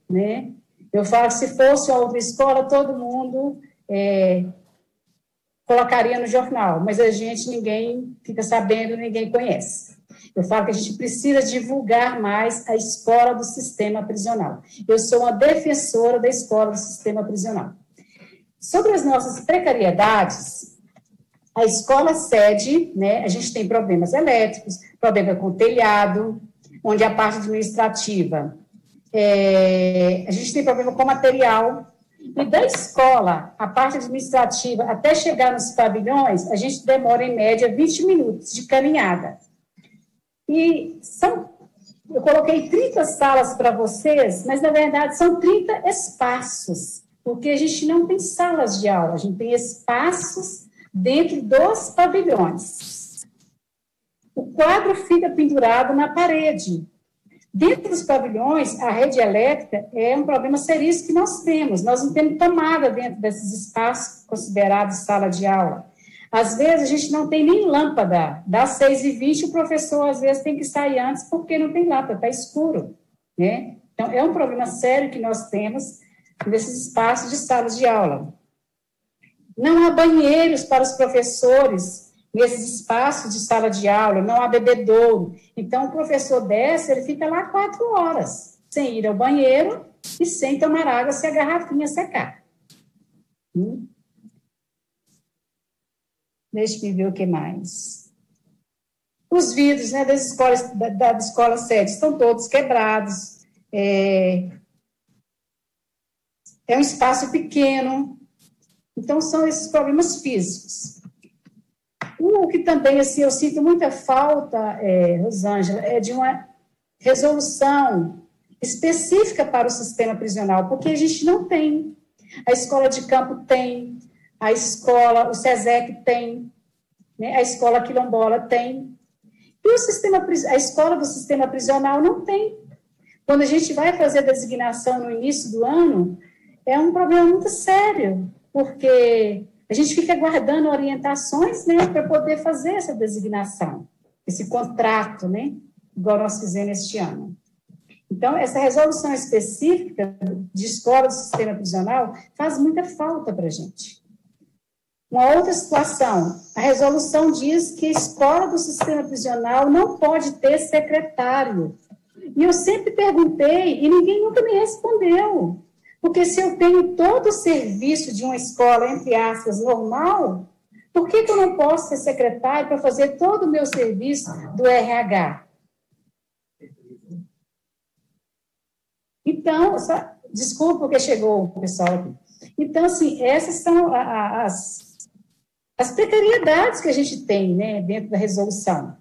né? Eu falo que se fosse outra escola, todo mundo colocaria no jornal, mas a gente, ninguém fica sabendo, ninguém conhece. Eu falo que a gente precisa divulgar mais a escola do sistema prisional. Eu sou uma defensora da escola do sistema prisional. Sobre as nossas precariedades, a escola sede, né, a gente tem problemas elétricos, problema com telhado, onde a parte administrativa, a gente tem problema com material, e da escola, a parte administrativa, até chegar nos pavilhões, a gente demora, em média, 20 minutos de caminhada. E eu coloquei 30 salas para vocês, mas, na verdade, são 30 espaços, porque a gente não tem salas de aula, a gente tem espaços dentro dos pavilhões. O quadro fica pendurado na parede. Dentro dos pavilhões, a rede elétrica é um problema seríssimo que nós temos. Nós não temos tomada dentro desses espaços considerados sala de aula. Às vezes, a gente não tem nem lâmpada. Das 6h20, o professor, às vezes, tem que sair antes porque não tem lâmpada, está escuro, né? Então, é um problema sério que nós temos nesses espaços de salas de aula. Não há banheiros para os professores nesses espaços de sala de aula, não há bebedouro. Então, o professor desce, ele fica lá 4 horas, sem ir ao banheiro e sem tomar água se a garrafinha secar. Deixa eu ver o que mais. Os vidros, né, das escolas, da escola sede estão todos quebrados. É um espaço pequeno. Então, são esses problemas físicos. O que também, assim, eu sinto muita falta, Rosângela, é de uma resolução específica para o sistema prisional, porque a gente não tem. A escola de campo tem, a escola, o SESEC tem, né, a escola quilombola tem, e a escola do sistema prisional não tem. Quando a gente vai fazer a designação no início do ano, é um problema muito sério, porque a gente fica aguardando orientações, né, para poder fazer essa designação, esse contrato, né, igual nós fizemos este ano. Então, essa resolução específica de escola do sistema prisional faz muita falta para a gente. Uma outra situação, a resolução diz que a escola do sistema prisional não pode ter secretário. E eu sempre perguntei, e ninguém nunca me respondeu. Porque se eu tenho todo o serviço de uma escola, entre aspas, normal, por que eu não posso ser secretário para fazer todo o meu serviço do RH? Então, desculpa porque chegou o pessoal aqui. Então, assim, essas são as precariedades que a gente tem, né, dentro da resolução.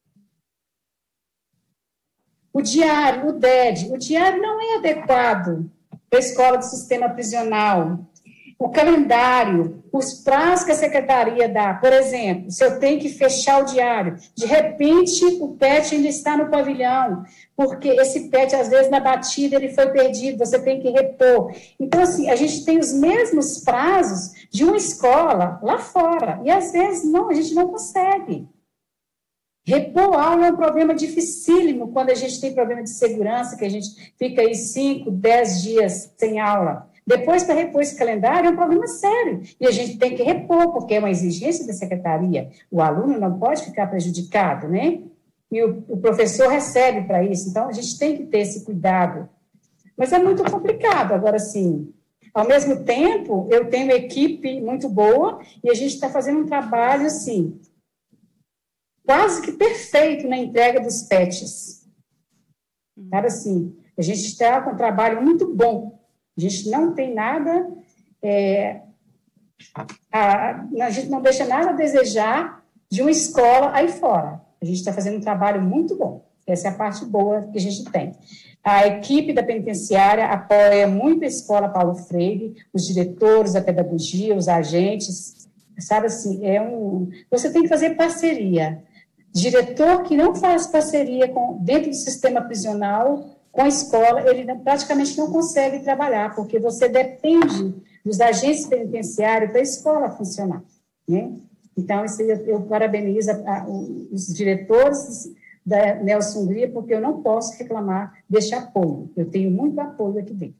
O diário, o DED, o diário não é adequado para a escola do sistema prisional. O calendário, os prazos que a secretaria dá, por exemplo, se eu tenho que fechar o diário, de repente o PET ainda está no pavilhão, porque esse PET, às vezes, na batida, ele foi perdido, você tem que repor. Então, assim, a gente tem os mesmos prazos de uma escola lá fora, e às vezes não, a gente não consegue. Repor aula é um problema dificílimo quando a gente tem problema de segurança, que a gente fica aí 5, 10 dias sem aula. Depois, para repor esse calendário, é um problema sério. E a gente tem que repor, porque é uma exigência da secretaria. O aluno não pode ficar prejudicado, né? E o professor recebe para isso. Então, a gente tem que ter esse cuidado. Mas é muito complicado. Agora, sim, ao mesmo tempo, eu tenho uma equipe muito boa e a gente está fazendo um trabalho, assim, quase que perfeito na entrega dos PETs. Cara, assim, a gente está com um trabalho muito bom. A gente não tem nada, a gente não deixa nada a desejar de uma escola aí fora. A gente está fazendo um trabalho muito bom. Essa é a parte boa que a gente tem. A equipe da penitenciária apoia muito a Escola Paulo Freire, os diretores, a pedagogia, os agentes. Sabe assim, você tem que fazer parceria. Diretor que não faz parceria dentro do sistema prisional com a escola, ele praticamente não consegue trabalhar, porque você depende dos agentes penitenciários para a escola funcionar, né? Então, eu parabenizo os diretores da Nelson Hungria, porque eu não posso reclamar deste apoio. Eu tenho muito apoio aqui dentro.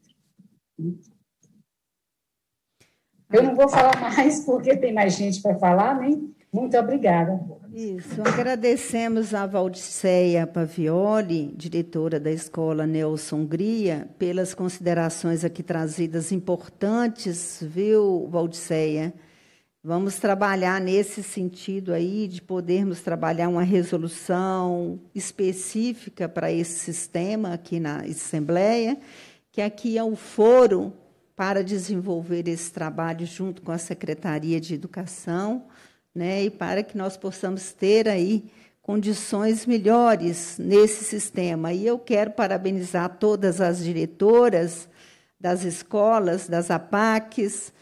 Eu não vou falar mais, porque tem mais gente para falar, né? Muito obrigada. Isso, agradecemos a Valdiceia Pavioli, diretora da Escola Nelson Hungria, pelas considerações aqui trazidas importantes, viu, Valdiceia? Vamos trabalhar nesse sentido aí, de podermos trabalhar uma resolução específica para esse sistema aqui na Assembleia, que aqui é o foro para desenvolver esse trabalho junto com a Secretaria de Educação, né, e para que nós possamos ter aí condições melhores nesse sistema. E eu quero parabenizar todas as diretoras das escolas, das APACs,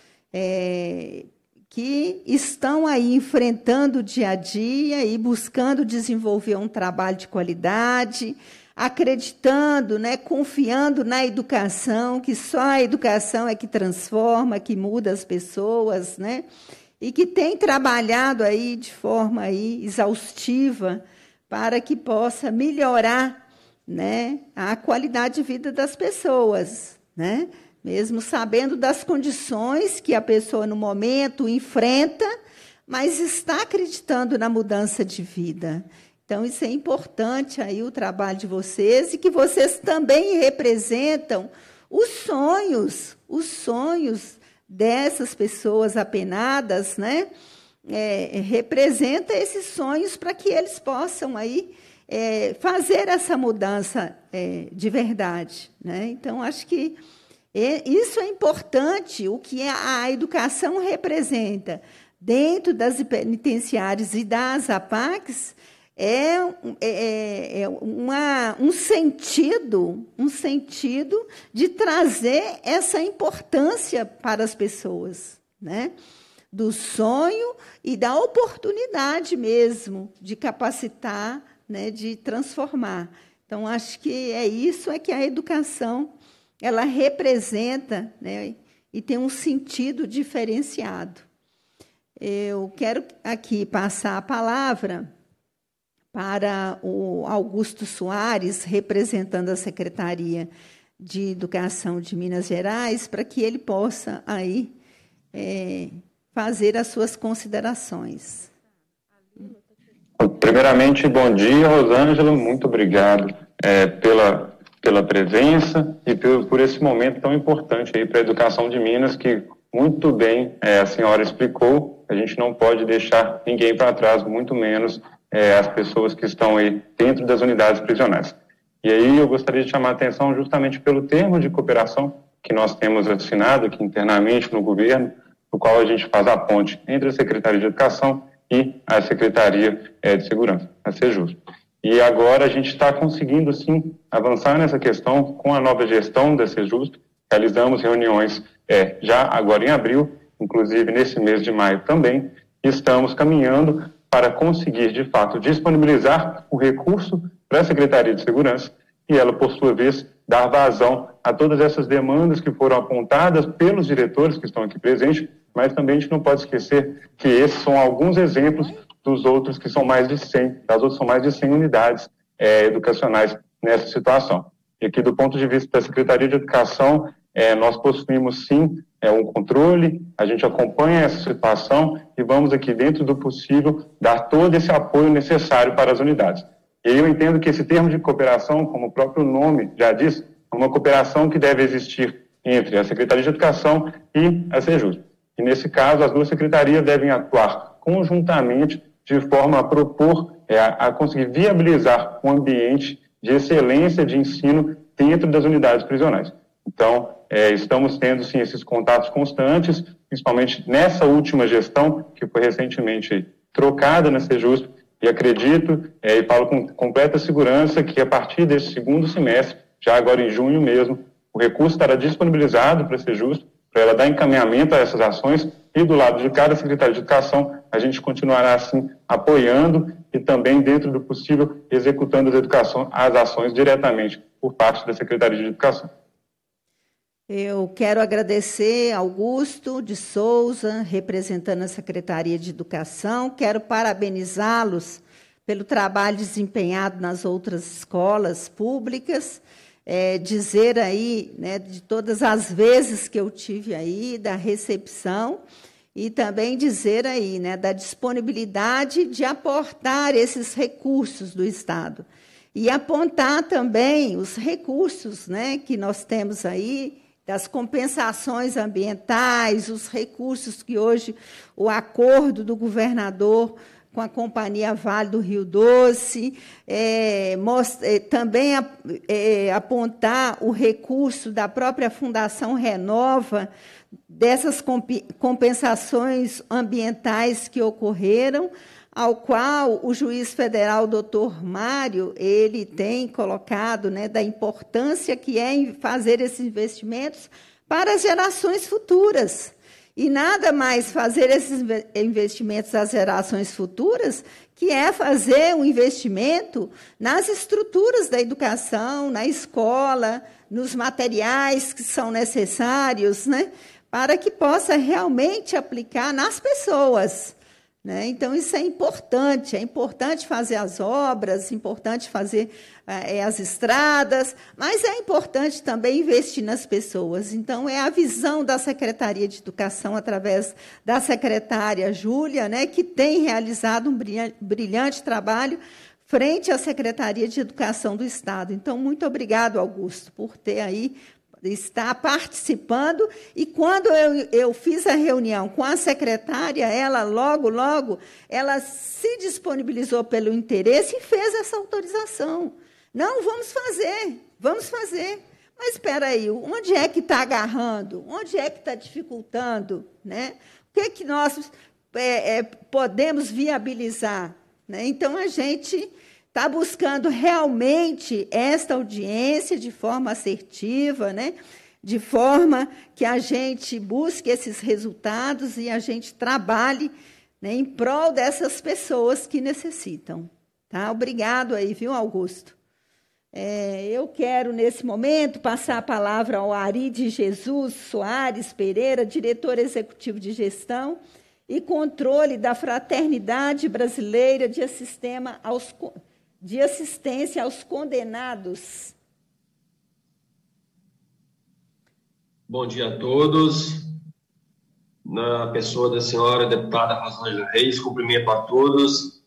que estão aí enfrentando o dia a dia e buscando desenvolver um trabalho de qualidade, acreditando, né, confiando na educação, que só a educação é que transforma, que muda as pessoas, né? E que tem trabalhado aí de forma aí exaustiva para que possa melhorar, né, a qualidade de vida das pessoas, né? Mesmo sabendo das condições que a pessoa, no momento, enfrenta, mas está acreditando na mudança de vida. Então, isso é importante, aí, o trabalho de vocês, e que vocês também representam os sonhos dessas pessoas apenadas, né? Representa esses sonhos para que eles possam aí, fazer essa mudança de verdade, né? Então, acho que isso é importante, o que a educação representa dentro das penitenciárias e das APACs um sentido de trazer essa importância para as pessoas, né? Do sonho e da oportunidade mesmo de capacitar, né? De transformar. Então, acho que isso que a educação ela representa, né? E tem um sentido diferenciado. Eu quero aqui passar a palavra para o Augusto Soares, representando a Secretaria de Educação de Minas Gerais, para que ele possa aí fazer as suas considerações. Primeiramente, bom dia, Rosângela, muito obrigado pela presença e por esse momento tão importante aí para a educação de Minas, que muito bem a senhora explicou. A gente não pode deixar ninguém para trás, muito menos as pessoas que estão aí dentro das unidades prisionais. E aí eu gostaria de chamar a atenção justamente pelo termo de cooperação que nós temos assinado aqui internamente no governo, no qual a gente faz a ponte entre a Secretaria de Educação e a Secretaria de Segurança, a Sejusp. E agora a gente está conseguindo, sim, avançar nessa questão com a nova gestão da Sejusp. Realizamos reuniões já agora em abril, inclusive nesse mês de maio também, e estamos caminhando para conseguir, de fato, disponibilizar o recurso para a Secretaria de Segurança e ela, por sua vez, dar vazão a todas essas demandas que foram apontadas pelos diretores que estão aqui presentes, mas também a gente não pode esquecer que esses são alguns exemplos dos outros que são mais de 100, das outras são mais de 100 unidades educacionais nessa situação. E aqui, do ponto de vista da Secretaria de Educação, nós possuímos, sim, um controle, a gente acompanha essa situação e vamos aqui, dentro do possível, dar todo esse apoio necessário para as unidades. E eu entendo que esse termo de cooperação, como o próprio nome já diz, é uma cooperação que deve existir entre a Secretaria de Educação e a Sejusp. E, nesse caso, as duas secretarias devem atuar conjuntamente de forma a propor, a conseguir viabilizar um ambiente de excelência de ensino dentro das unidades prisionais. Então, estamos tendo, sim, esses contatos constantes, principalmente nessa última gestão, que foi recentemente trocada na Sejusp, e acredito, e falo com completa segurança, que a partir desse segundo semestre, já agora em junho mesmo, o recurso estará disponibilizado para a Sejusp, para ela dar encaminhamento a essas ações, e do lado de cada secretário de Educação, a gente continuará, assim, apoiando e também, dentro do possível, executando as ações diretamente por parte da Secretaria de Educação. Eu quero agradecer Augusto de Souza, representando a Secretaria de Educação. Quero parabenizá-los pelo trabalho desempenhado nas outras escolas públicas, dizer aí, né, de todas as vezes que eu tive aí, da recepção, e também dizer aí, né, da disponibilidade de aportar esses recursos do Estado. E apontar também os recursos, né, que nós temos aí, das compensações ambientais, os recursos que hoje o acordo do governador com a Companhia Vale do Rio Doce, também apontar o recurso da própria Fundação Renova, dessas compensações ambientais que ocorreram, ao qual o juiz federal, doutor Mário, ele tem colocado, né, da importância que é em fazer esses investimentos para as gerações futuras. E nada mais fazer esses investimentos às gerações futuras, que é fazer um investimento nas estruturas da educação, na escola, nos materiais que são necessários, né, para que possa realmente aplicar nas pessoas. Né? Então, isso é importante fazer as obras, importante fazer as estradas, mas é importante também investir nas pessoas. Então, é a visão da Secretaria de Educação, através da secretária Júlia, né, que tem realizado um brilhante trabalho frente à Secretaria de Educação do Estado. Então, muito obrigado, Augusto, por ter aí, estar participando, e quando eu fiz a reunião com a secretária, ela logo, ela se disponibilizou pelo interesse e fez essa autorização. Não, vamos fazer. Mas espera aí, onde é que está agarrando? Onde é que está dificultando? Né? O que nós podemos viabilizar? Né? Então, a gente está buscando realmente esta audiência de forma assertiva, né? De forma que a gente busque esses resultados e a gente trabalhe, né, em prol dessas pessoas que necessitam. Tá? Obrigado aí, viu, Augusto? Eu quero, nesse momento, passar a palavra ao Ari de Jesus Soares Pereira, diretor executivo de gestão e controle da Fraternidade Brasileira de Assistência aos Condenados. Bom dia a todos. Na pessoa da senhora deputada Rosângela Reis, cumprimento a todos.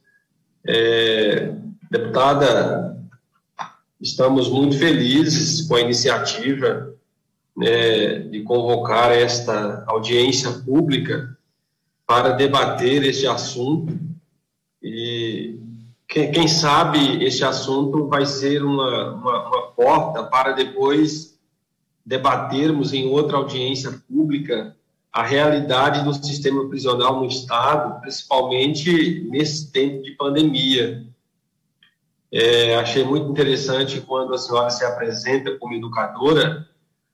Deputada, estamos muito felizes com a iniciativa, né, de convocar esta audiência pública para debater este assunto, e quem sabe este assunto vai ser uma porta para depois debatermos em outra audiência pública a realidade do sistema prisional no Estado, principalmente nesse tempo de pandemia. Achei muito interessante quando a senhora se apresenta como educadora,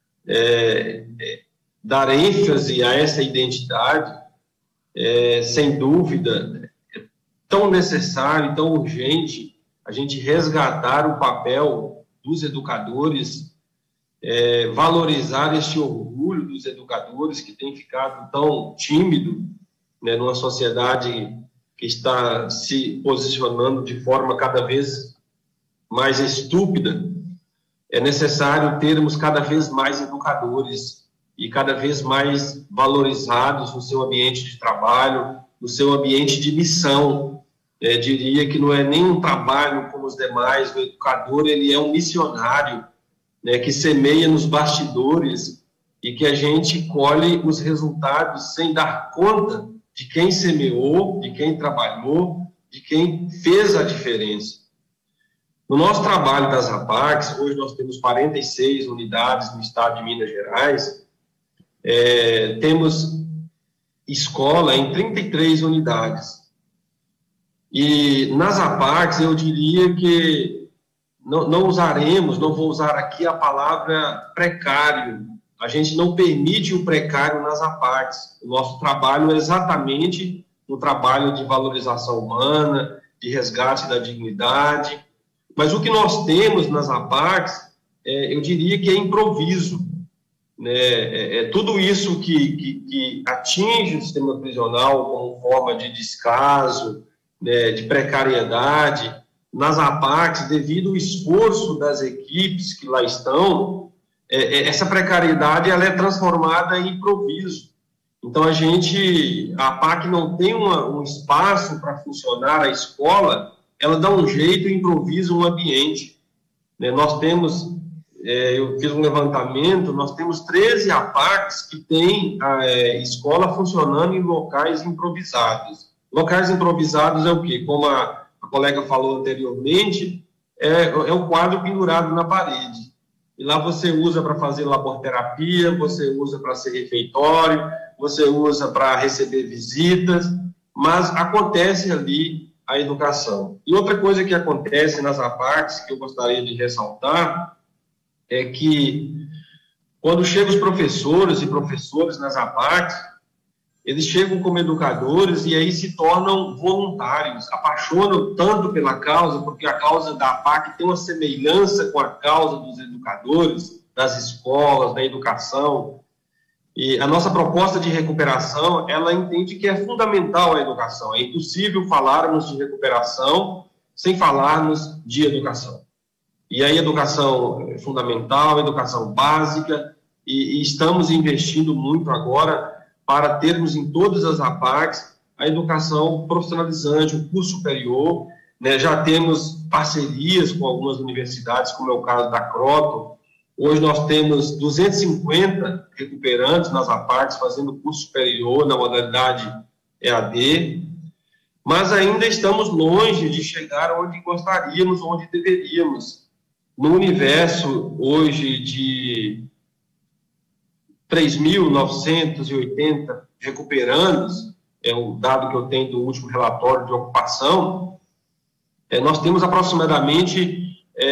dar ênfase a essa identidade, sem dúvida, tão necessário, tão urgente, a gente resgatar o papel dos educadores, valorizar este orgulho dos educadores que tem ficado tão tímido, né, numa sociedade que está se posicionando de forma cada vez mais estúpida. É necessário termos cada vez mais educadores e cada vez mais valorizados no seu ambiente de trabalho, no seu ambiente de missão. Diria que não é nem um trabalho como os demais, o educador ele é um missionário, né, que semeia nos bastidores e que a gente colhe os resultados sem dar conta de quem semeou, de quem trabalhou, de quem fez a diferença. No nosso trabalho das APACs, hoje nós temos 46 unidades no estado de Minas Gerais, temos escola em 33 unidades. E nas APACs, eu diria que não vou usar aqui a palavra precário. A gente não permite o precário nas APACs. O nosso trabalho é exatamente um trabalho de valorização humana, de resgate da dignidade. Mas o que nós temos nas APACs, eu diria que é improviso. Né? Tudo isso que atinge o sistema prisional como forma de descaso, né, de precariedade. Nas APACs, devido ao esforço das equipes que lá estão, essa precariedade ela é transformada em improviso. Então, a APAC não tem um espaço para funcionar a escola, ela dá um jeito e improvisa um ambiente. Né? Nós temos, eu fiz um levantamento, nós temos 13 APACs que têm a escola funcionando em locais improvisados. Locais improvisados é o quê? Como a colega falou anteriormente, é o quadro pendurado na parede. E lá você usa para fazer laborterapia, você usa para ser refeitório, você usa para receber visitas, mas acontece ali a educação. E outra coisa que acontece nas APACs, que eu gostaria de ressaltar, é que quando chegam os professores e professores nas APACs, eles chegam como educadores e aí se tornam voluntários, apaixonam tanto pela causa, porque a causa da APAC tem uma semelhança com a causa dos educadores, das escolas, da educação. E a nossa proposta de recuperação, ela entende que é fundamental a educação. É impossível falarmos de recuperação sem falarmos de educação. E aí a educação é fundamental, a educação básica, e estamos investindo muito agora para termos em todas as APACs a educação profissionalizante, o curso superior, né? Já temos parcerias com algumas universidades, como é o caso da Croton. Hoje nós temos 250 recuperantes nas APACs fazendo curso superior na modalidade EAD, mas ainda estamos longe de chegar onde gostaríamos, onde deveríamos. No universo hoje de 3.980 recuperandos, é o dado que eu tenho do último relatório de ocupação, nós temos aproximadamente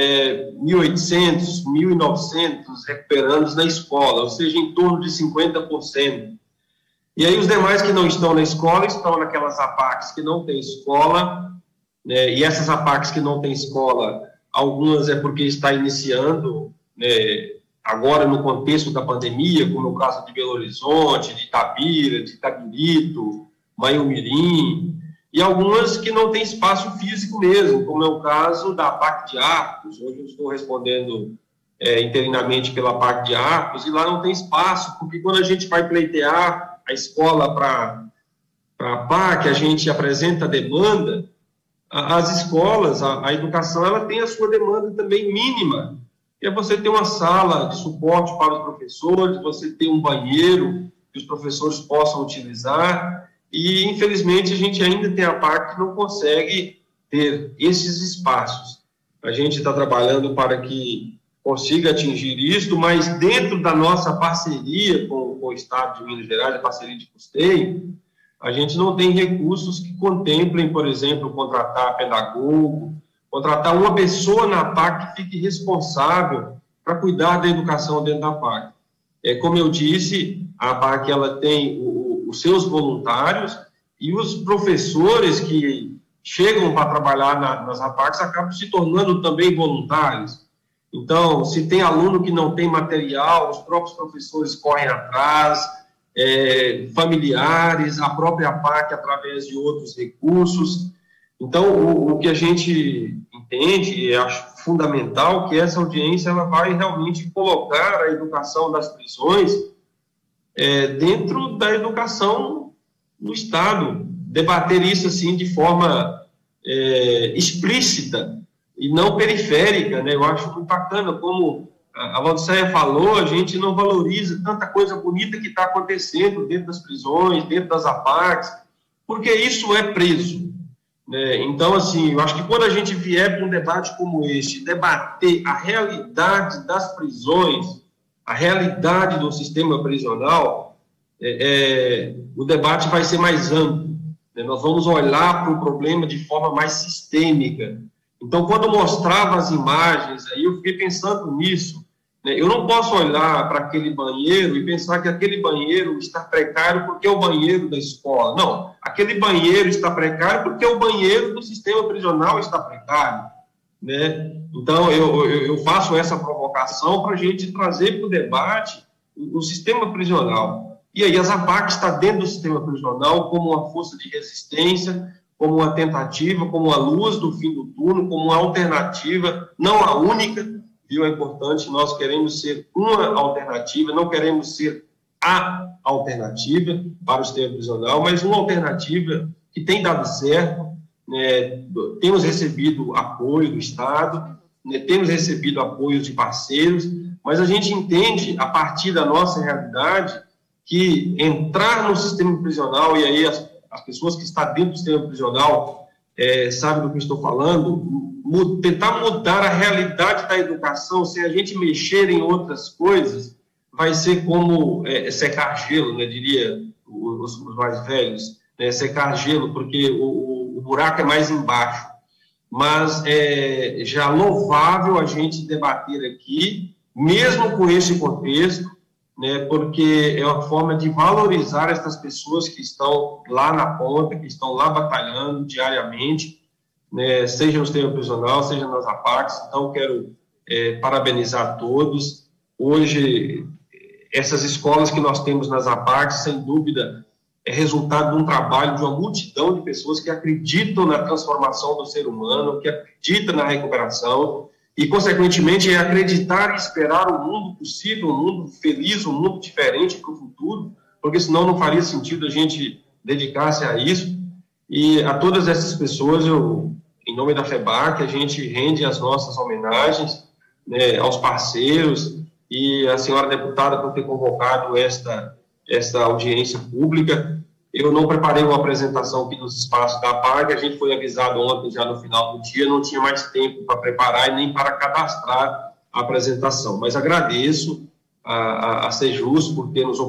1.800, 1.900 recuperandos na escola, ou seja, em torno de 50%. E aí os demais que não estão na escola estão naquelas APACs que não têm escola, né, e essas APACs que não têm escola, algumas é porque está iniciando, né, agora no contexto da pandemia, como é o caso de Belo Horizonte, de Itabira, de Itabirito, Maiumirim, e algumas que não têm espaço físico mesmo, como é o caso da APAC de Arcos. Hoje eu estou respondendo interinamente pela APAC de Arcos, e lá não tem espaço, porque quando a gente vai pleitear a escola para a APAC, a gente apresenta a demanda, as escolas, a educação, ela tem a sua demanda também mínima, que é você ter uma sala de suporte para os professores, você ter um banheiro que os professores possam utilizar, e, infelizmente, a gente ainda tem a APAC que não consegue ter esses espaços. A gente está trabalhando para que consiga atingir isso, mas dentro da nossa parceria com o Estado de Minas Gerais, a parceria de custeio, a gente não tem recursos que contemplem, por exemplo, contratar pedagogo, contratar uma pessoa na APAC que fique responsável para cuidar da educação dentro da APAC. Como eu disse, a APAC ela tem os seus voluntários e os professores que chegam para trabalhar nas APACs acabam se tornando também voluntários. Então, se tem aluno que não tem material, os próprios professores correm atrás, familiares, a própria APAC através de outros recursos. Então, o que a gente entende e acho fundamental que essa audiência ela vai realmente colocar a educação das prisões dentro da educação do Estado, debater isso assim de forma explícita e não periférica, né? Eu acho muito bacana, como a Valdiceia falou, a gente não valoriza tanta coisa bonita que está acontecendo dentro das prisões, dentro das APACs, porque isso é preso. Então, assim, eu acho que quando a gente vier para um debate como este, debater a realidade das prisões, a realidade do sistema prisional, o debate vai ser mais amplo. Nós vamos olhar para o problema de forma mais sistêmica. Então, quando eu mostrava as imagens, aí eu fiquei pensando nisso. Eu não posso olhar para aquele banheiro e pensar que aquele banheiro está precário porque é o banheiro da escola. Não, aquele banheiro está precário porque é o banheiro do sistema prisional está precário. Né? Então, eu faço essa provocação para a gente trazer para o debate o sistema prisional. E aí as APACs estão dentro do sistema prisional como uma força de resistência, como uma tentativa, como uma luz do fim do túnel, como uma alternativa, não a única, viu? É importante, nós queremos ser uma alternativa, não queremos ser a alternativa para o sistema prisional, mas uma alternativa que tem dado certo, né? Temos recebido apoio do Estado, né? Temos recebido apoio de parceiros, mas a gente entende, a partir da nossa realidade, que entrar no sistema prisional, e aí as pessoas que estão dentro do sistema prisional sabem do que eu estou falando, tentar mudar a realidade da educação sem a gente mexer em outras coisas, vai ser como secar gelo, né, diria os mais velhos, né, secar gelo, porque o buraco é mais embaixo. Mas é já louvável a gente debater aqui, mesmo com esse contexto, né, porque é uma forma de valorizar essas pessoas que estão lá na ponta, que estão lá batalhando diariamente, né, seja no sistema prisional, seja nas APACs. Então, quero parabenizar a todos. Hoje, essas escolas que nós temos nas APACs, sem dúvida, é resultado de um trabalho de uma multidão de pessoas que acreditam na transformação do ser humano, que acreditam na recuperação, e, consequentemente, é acreditar e esperar um mundo possível, um mundo feliz, um mundo diferente para o futuro, porque senão não faria sentido a gente dedicar-se a isso. E a todas essas pessoas, em nome da FEBAC, a gente rende as nossas homenagens, né, aos parceiros, e a senhora deputada por ter convocado esta audiência pública. Eu não preparei uma apresentação aqui nos espaços da APAC, a gente foi avisado ontem, já no final do dia, não tinha mais tempo para preparar e nem para cadastrar a apresentação. Mas agradeço a Sejus por ter nos dado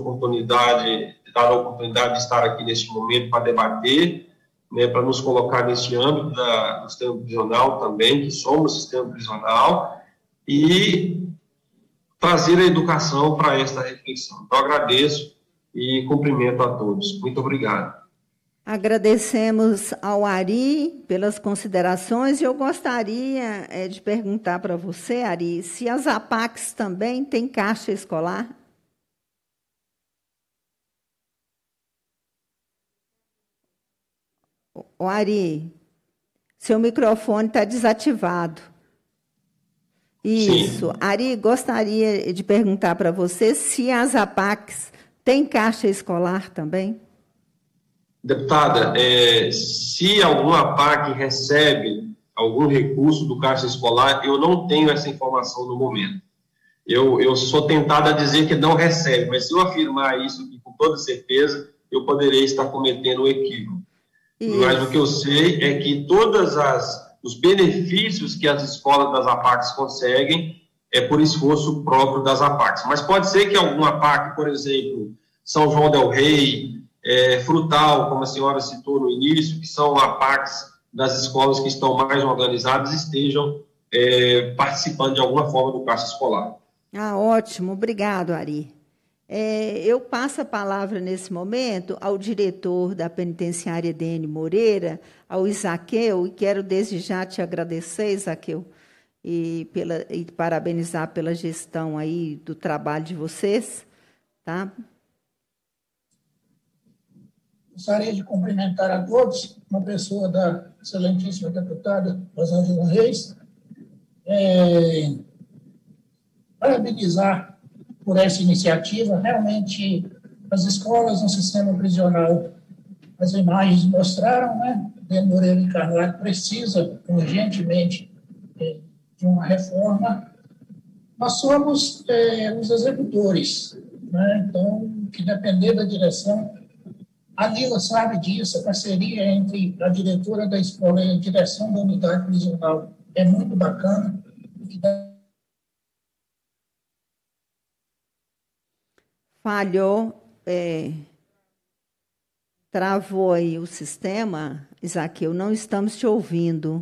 a oportunidade de estar aqui neste momento para debater, né, para nos colocar neste âmbito do sistema prisional também, que somos sistema prisional, e trazer a educação para esta reflexão. Então, agradeço e cumprimento a todos. Muito obrigado. Agradecemos ao Ari pelas considerações, e eu gostaria de perguntar para você, Ari, se as APACs também têm caixa escolar? Ô, Ari, seu microfone está desativado. Isso. Sim. Ari, gostaria de perguntar para você se as APACs têm caixa escolar também? Deputada, se alguma APAC recebe algum recurso do caixa escolar, eu não tenho essa informação no momento. Eu sou tentado a dizer que não recebe, mas se eu afirmar isso aqui com toda certeza, eu poderei estar cometendo um equívoco. Isso. Mas o que eu sei é que todos os benefícios que as escolas das APACs conseguem é por esforço próprio das APACs. Mas pode ser que alguma APAC, por exemplo, São João del Rei, Frutal, como a senhora citou no início, que são APACs das escolas que estão mais organizadas, estejam participando de alguma forma do caixa escolar. Ah, ótimo. Obrigado, Ari. Eu passo a palavra nesse momento ao diretor da penitenciária EDN Moreira, ao Isaqueu, e quero desde já te agradecer, Isaqueu, e parabenizar pela gestão aí do trabalho de vocês, tá? Gostaria de cumprimentar a todos, uma pessoa da excelentíssima deputada Rosângela Reis, parabenizar por essa iniciativa. Realmente, as escolas no sistema prisional, as imagens mostraram, né? EDN Moreira e Carvalho precisa urgentemente de uma reforma. Nós somos os executores, né? Então, que depender da direção, a Lila sabe disso, a parceria entre a diretora da escola e a direção da unidade prisional é muito bacana. Falhou, travou aí o sistema, Isaqueu, não estamos te ouvindo.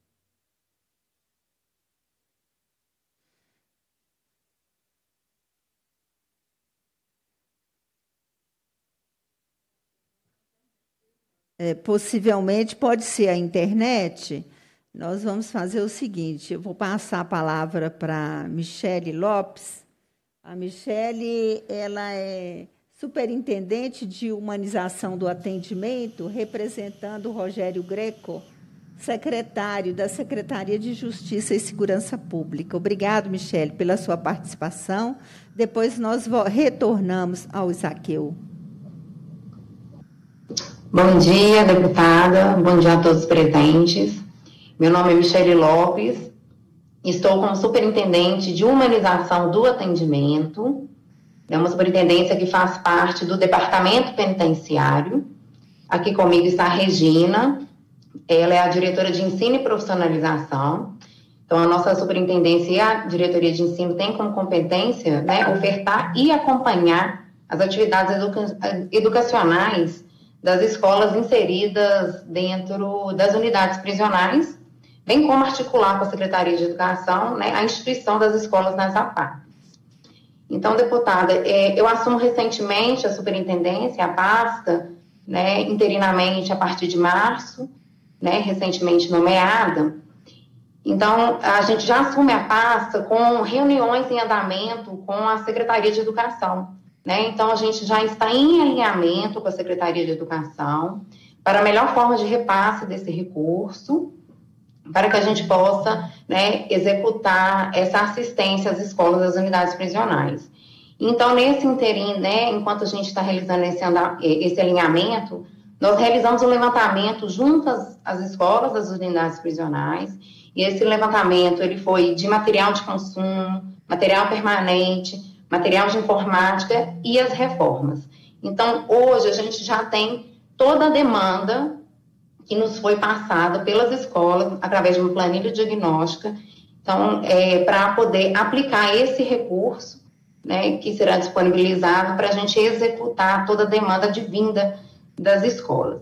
Possivelmente pode ser a internet. Nós vamos fazer o seguinte, eu vou passar a palavra para Michele Lopes. A Michele, ela é Superintendente de Humanização do Atendimento, representando o Rogério Greco, secretário da Secretaria de Justiça e Segurança Pública. Obrigado, Michele, pela sua participação. Depois nós retornamos ao Isaqueu. Bom dia, deputada. Bom dia a todos os presentes. Meu nome é Michele Lopes. Estou como superintendente de humanização do atendimento. É uma superintendência que faz parte do Departamento Penitenciário. Aqui comigo está a Regina. Ela é a diretora de ensino e profissionalização. Então, a nossa superintendência e a diretoria de ensino têm como competência, né, ofertar e acompanhar as atividades educacionais das escolas inseridas dentro das unidades prisionais, bem como articular com a Secretaria de Educação, né, a instituição das escolas nessa parte. Então, deputada, eu assumo recentemente a superintendência, a pasta, né, interinamente a partir de março, né, recentemente nomeada. Então, a gente já assume a pasta com reuniões em andamento com a Secretaria de Educação, né? Então, a gente já está em alinhamento com a Secretaria de Educação para a melhor forma de repasse desse recurso, para que a gente possa, né, executar essa assistência às escolas das unidades prisionais. Então, nesse interim, né, enquanto a gente está realizando esse alinhamento, nós realizamos um levantamento junto às escolas das unidades prisionais, e esse levantamento ele foi de material de consumo, material permanente, material de informática e as reformas. Então, hoje a gente já tem toda a demanda que nos foi passada pelas escolas através de uma planilha diagnóstica, então, para poder aplicar esse recurso, né, que será disponibilizado para a gente executar toda a demanda de vinda das escolas.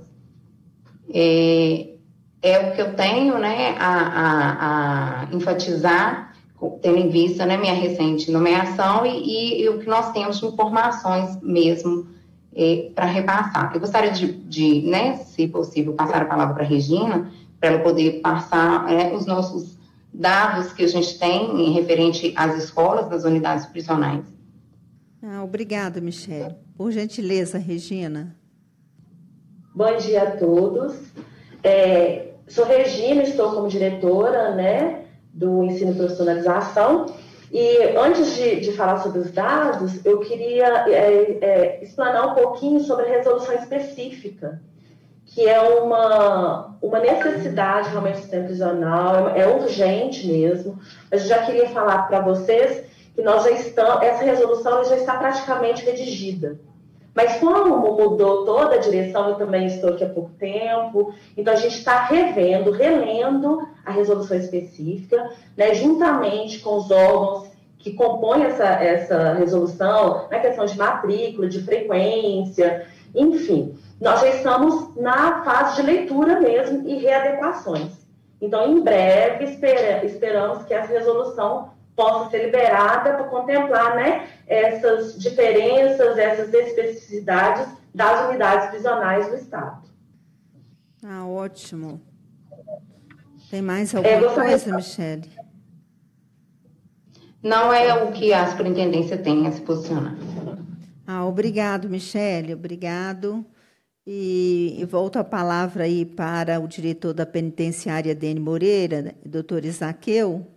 É o que eu tenho, né, a enfatizar, tendo em vista, né, minha recente nomeação e o que nós temos de informações mesmo para repassar. Eu gostaria de, né, se possível, passar a palavra para a Regina, para ela poder passar os nossos dados que a gente tem em referente às escolas das unidades prisionais. Obrigada, Michele. Por gentileza, Regina. Bom dia a todos. Sou Regina, estou como diretora, né, do ensino e profissionalização. E antes de falar sobre os dados, eu queria explanar um pouquinho sobre a resolução específica, que é uma necessidade realmente do sistema prisional, é urgente mesmo. Mas eu já queria falar para vocês que nós já estamos, essa resolução já está praticamente redigida. Mas como mudou toda a direção, eu também estou aqui há pouco tempo, então a gente está relendo a resolução específica, né, juntamente com os órgãos que compõem essa resolução, na questão de matrícula, de frequência, enfim. Nós já estamos na fase de leitura mesmo e readequações. Então, em breve, esperamos que essa resolução possa ser liberada para contemplar, né, essas diferenças, essas especificidades das unidades prisionais do Estado. Ótimo. Tem mais alguma coisa, Michele? Não é o que a superintendência tem a se posicionar. Obrigado, Michele, obrigado. E volto a palavra aí para o diretor da penitenciária, Dene Moreira, doutor Isaqueu.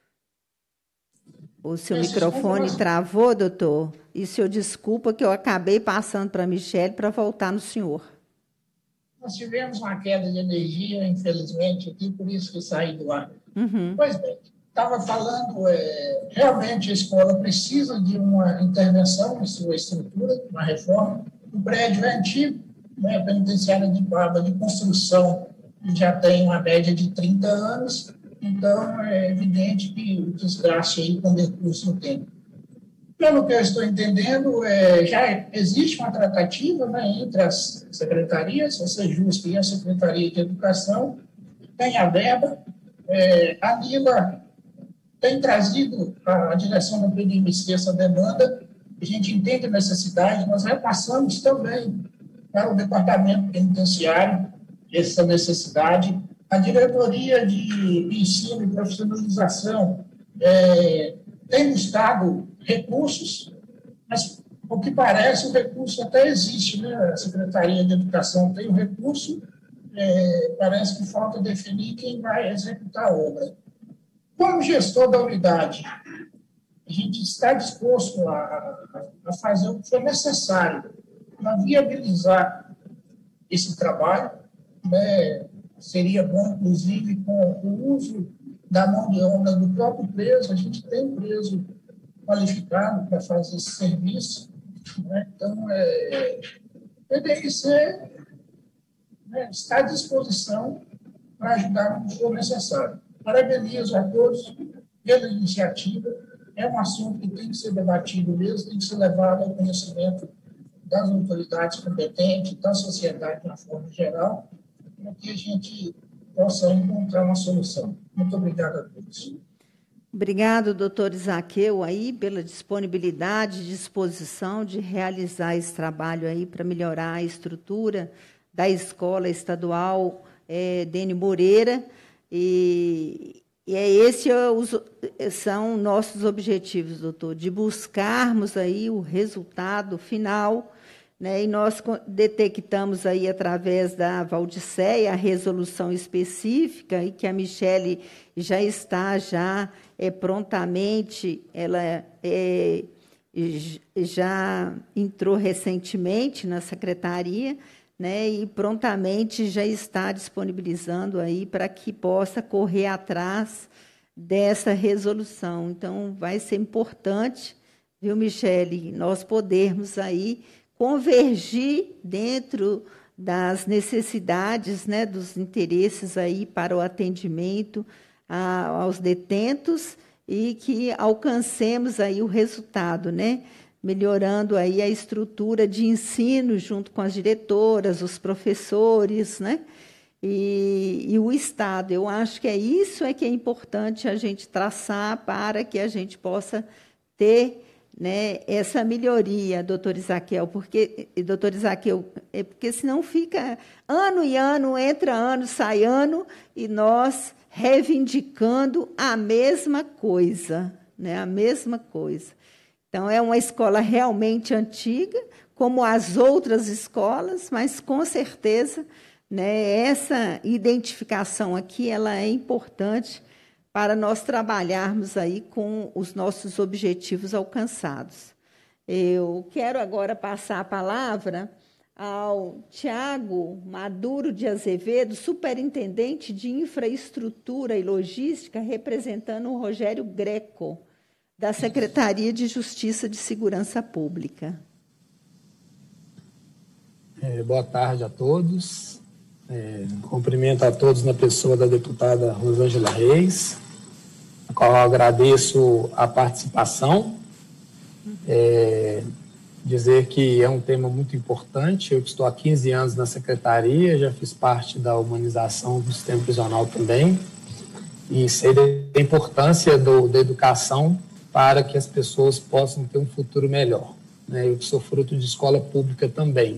O seu microfone travou, doutor? E o senhor desculpa que eu acabei passando para a Michele para voltar no senhor. Nós tivemos uma queda de energia, infelizmente, aqui, por isso que saí do ar. Uhum. Pois bem, estava falando, realmente a escola precisa de uma intervenção em sua estrutura, uma reforma. O prédio é antigo, né, a penitenciária de Barra de construção já tem uma média de 30 anos, então é evidente que o desgaste aí com decurso no tempo. Pelo que eu estou entendendo, já existe uma tratativa, né, entre as secretarias, a Sejusc e a Secretaria de Educação, tem a verba, a Nila tem trazido a direção da PDMC essa demanda, a gente entende a necessidade, nós repassamos também para o Departamento Penitenciário essa necessidade. A Diretoria de Ensino e Profissionalização tem buscado recursos, mas ao que parece, o recurso até existe, né? A Secretaria de Educação tem o recurso, parece que falta definir quem vai executar a obra. Como gestor da unidade, a gente está disposto a fazer o que for necessário para viabilizar esse trabalho, né? Seria bom, inclusive, com o uso da mão de obra do próprio preso. A gente tem preso qualificado para fazer esse serviço, né? Então, o PDIC, né, está à disposição para ajudar no que for necessário. Parabenizo a todos pela iniciativa. É um assunto que tem que ser debatido mesmo, tem que ser levado ao conhecimento das autoridades competentes, da sociedade de uma forma geral, para que a gente possa encontrar uma solução. Muito obrigado a todos. Obrigado, doutor Isaqueu, aí, pela disponibilidade e disposição de realizar esse trabalho aí para melhorar a estrutura da Escola Estadual Dênio Moreira. E são nossos objetivos, doutor, de buscarmos aí o resultado final, né? E nós detectamos aí, através da Valdiceia, a resolução específica, e que a Michele já está prontamente, ela já entrou recentemente na secretaria, né, e prontamente já está disponibilizando aí para que possa correr atrás dessa resolução. Então, vai ser importante, viu, Michele, nós podermos aí convergir dentro das necessidades, né, dos interesses aí para o atendimento aos detentos, e que alcancemos aí o resultado, né, melhorando aí a estrutura de ensino junto com as diretoras, os professores, né, e o Estado. Eu acho que isso que é importante a gente traçar para que a gente possa ter, né, essa melhoria, doutor Isaqueu, porque senão fica ano e ano, entra ano, sai ano, e nós reivindicando a mesma coisa, né, a mesma coisa. Então, é uma escola realmente antiga, como as outras escolas, mas, com certeza, né, essa identificação aqui ela é importante para nós trabalharmos aí com os nossos objetivos alcançados. Eu quero agora passar a palavra ao Tiago Maduro de Azevedo, superintendente de Infraestrutura e Logística, representando o Rogério Greco, da Secretaria de Justiça e Segurança Pública. Boa tarde a todos. Cumprimento a todos na pessoa da deputada Rosângela Reis, a qual eu agradeço a participação. Dizer que é um tema muito importante. Eu estou há 15 anos na Secretaria, já fiz parte da humanização do sistema prisional também, e sei da importância da educação para que as pessoas possam ter um futuro melhor, né? Eu sou fruto de escola pública também.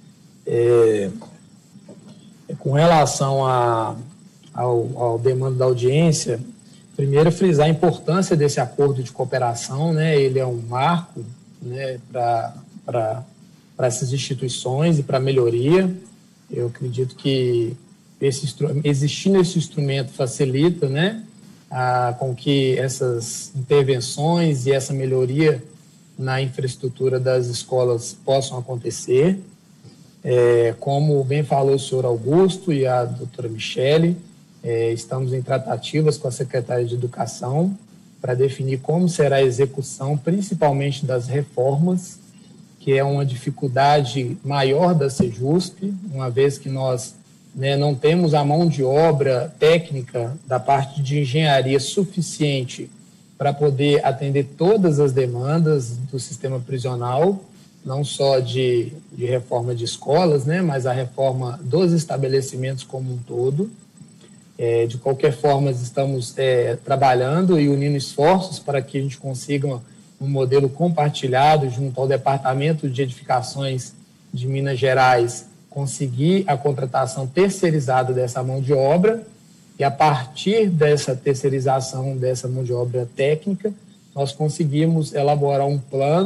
Com relação ao demanda da audiência, primeiro frisar a importância desse acordo de cooperação, né? Ele é um marco, né, para essas instituições e para a melhoria. Eu acredito que existindo esse instrumento facilita, né, com que essas intervenções e essa melhoria na infraestrutura das escolas possam acontecer. Como bem falou o senhor Augusto e a doutora Michele, estamos em tratativas com a Secretaria de Educação para definir como será a execução, principalmente das reformas, que é uma dificuldade maior da Sejusp, uma vez que nós, né, não temos a mão de obra técnica da parte de engenharia suficiente para poder atender todas as demandas do sistema prisional, não só de reforma de escolas, né, mas a reforma dos estabelecimentos como um todo. De qualquer forma, estamos trabalhando e unindo esforços para que a gente consiga um modelo compartilhado junto ao Departamento de Edificações de Minas Gerais, conseguir a contratação terceirizada dessa mão de obra, e a partir dessa terceirização dessa mão de obra técnica, nós conseguimos elaborar um plano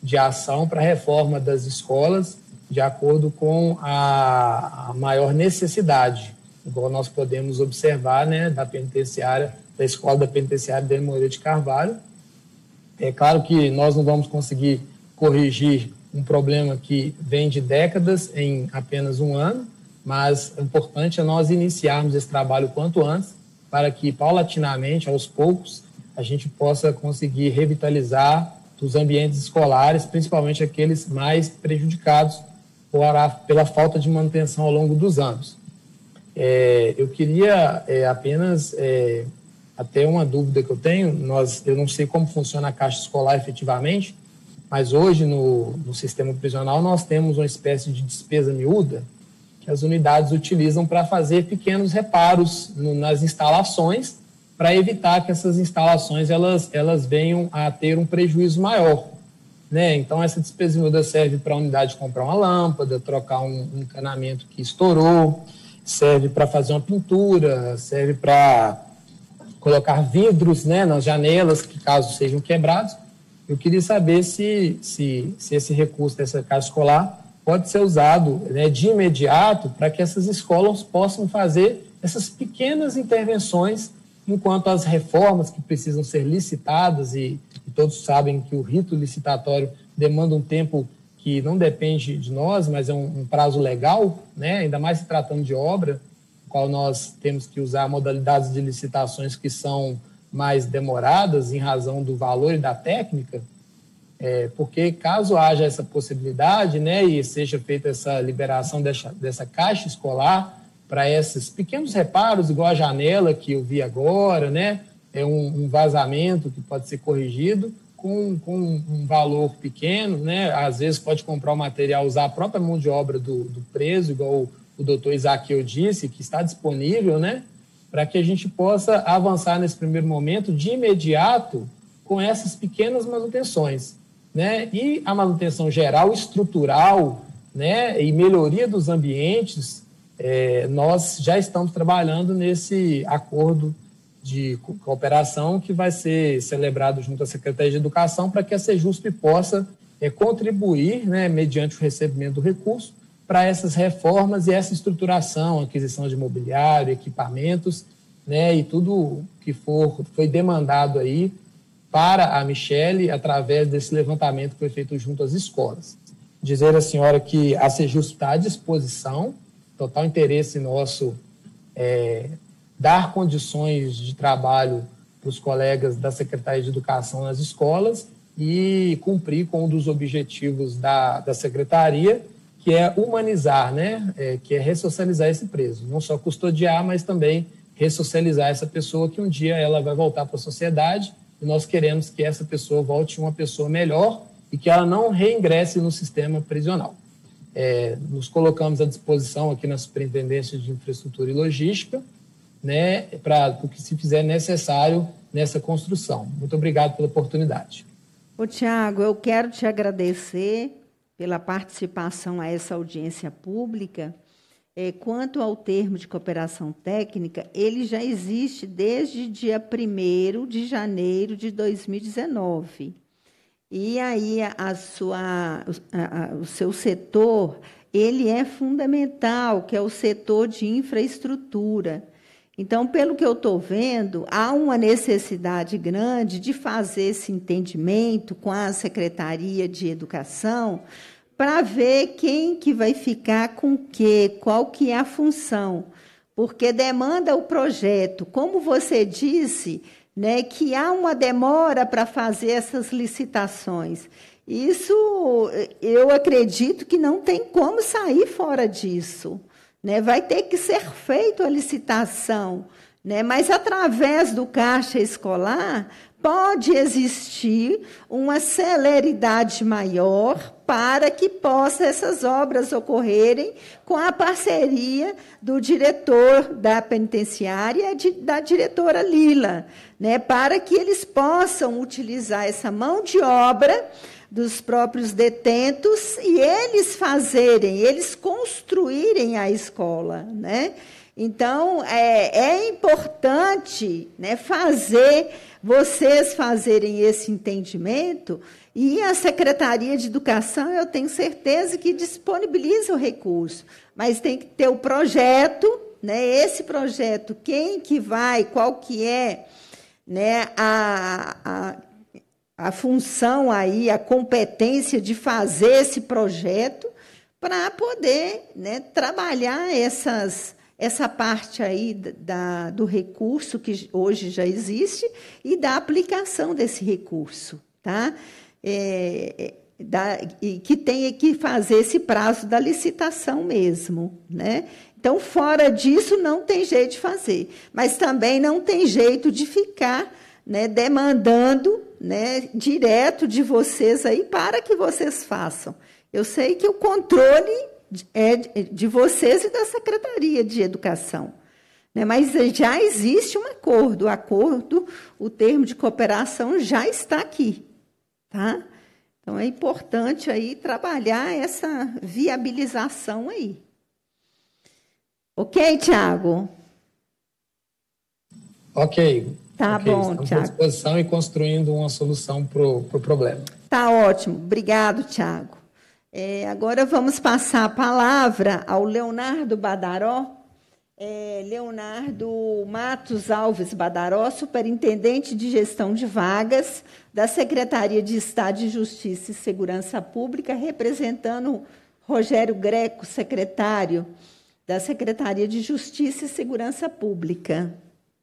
de ação para a reforma das escolas de acordo com a maior necessidade, igual nós podemos observar, né, da escola da penitenciária de Moreira de Carvalho. É claro que nós não vamos conseguir corrigir um problema que vem de décadas em apenas um ano, mas o importante é nós iniciarmos esse trabalho quanto antes, para que, paulatinamente, aos poucos, a gente possa conseguir revitalizar os ambientes escolares, principalmente aqueles mais prejudicados pela falta de manutenção ao longo dos anos. Eu queria apenas, até uma dúvida que eu tenho, eu não sei como funciona a Caixa Escolar efetivamente, mas hoje no sistema prisional nós temos uma espécie de despesa miúda que as unidades utilizam para fazer pequenos reparos nas instalações, para evitar que essas instalações elas venham a ter um prejuízo maior, né? Então, essa despesa miúda serve para a unidade comprar uma lâmpada, trocar um encanamento que estourou, serve para fazer uma pintura, serve para colocar vidros, né, nas janelas, que caso sejam quebrados. Eu queria saber se esse recurso dessa Caixa Escolar pode ser usado, né, de imediato para que essas escolas possam fazer essas pequenas intervenções, enquanto as reformas que precisam ser licitadas, e todos sabem que o rito licitatório demanda um tempo que não depende de nós, mas é um prazo legal, né, ainda mais se tratando de obra, no qual nós temos que usar modalidades de licitações que são mais demoradas em razão do valor e da técnica, porque caso haja essa possibilidade, né, e seja feita essa liberação dessa caixa escolar para esses pequenos reparos, igual a janela que eu vi agora, né, um vazamento que pode ser corrigido com um valor pequeno, né, às vezes pode comprar o material, usar a própria mão de obra do preso, igual o doutor Isaqueu disse, que está disponível, né, para que a gente possa avançar nesse primeiro momento de imediato com essas pequenas manutenções, né? E a manutenção geral, estrutural, né, e melhoria dos ambientes, nós já estamos trabalhando nesse acordo de cooperação que vai ser celebrado junto à Secretaria de Educação para que a Sejusp possa contribuir, né, mediante o recebimento do recurso, para essas reformas e essa estruturação, aquisição de mobiliário, equipamentos, né, e tudo que foi demandado aí para a Michele através desse levantamento que foi feito junto às escolas. Dizer à senhora que a Sejusp está à disposição, total interesse nosso dar condições de trabalho para os colegas da Secretaria de Educação nas escolas e cumprir com um dos objetivos da Secretaria, que é humanizar, né? Que é ressocializar esse preso. Não só custodiar, mas também ressocializar essa pessoa, que um dia ela vai voltar para a sociedade, e nós queremos que essa pessoa volte uma pessoa melhor e que ela não reingresse no sistema prisional. Nos colocamos à disposição aqui na Superintendência de Infraestrutura e Logística, né, para o que se fizer necessário nessa construção. Muito obrigado pela oportunidade. Ô, Tiago, eu quero te agradecer pela participação a essa audiência pública. Quanto ao termo de cooperação técnica, ele já existe desde dia 1º de janeiro de 2019. E aí o seu setor, ele é fundamental, que é o setor de infraestrutura. Então, pelo que eu estou vendo, há uma necessidade grande de fazer esse entendimento com a Secretaria de Educação para ver quem que vai ficar com o quê, qual que é a função, porque demanda o projeto. Como você disse, né, que há uma demora para fazer essas licitações. Isso, eu acredito que não tem como sair fora disso, né? Vai ter que ser feita a licitação, né? Mas, através do Caixa Escolar, pode existir uma celeridade maior para que possa essas obras ocorrerem com a parceria do diretor da penitenciária e da diretora Lila, né? Para que eles possam utilizar essa mão de obra dos próprios detentos e eles construírem a escola, né? Então, é importante, né, vocês fazerem esse entendimento, e a Secretaria de Educação, eu tenho certeza que disponibiliza o recurso, mas tem que ter o projeto, né, esse projeto, quem que vai, qual que é, né, a função aí, a competência de fazer esse projeto para poder, né, trabalhar essa parte aí do recurso que hoje já existe e da aplicação desse recurso, tá? E que tem que fazer esse prazo da licitação mesmo, né? Então, fora disso, não tem jeito de fazer, mas também não tem jeito de ficar, né, demandando, né, direto de vocês aí para que vocês façam. Eu sei que o controle é de vocês e da Secretaria de Educação, né, mas já existe um acordo, o termo de cooperação já está aqui, tá? Então, é importante aí trabalhar essa viabilização aí. Ok, Tiago? Ok. Tá bom, estamos Tiago. à disposição e construindo uma solução para o problema. Tá ótimo. Obrigado, Tiago. Agora vamos passar a palavra ao Leonardo Badaró. Leonardo Matos Alves Badaró, superintendente de gestão de vagas da Secretaria de Estado de Justiça e Segurança Pública, representando Rogério Greco, secretário da Secretaria de Justiça e Segurança Pública.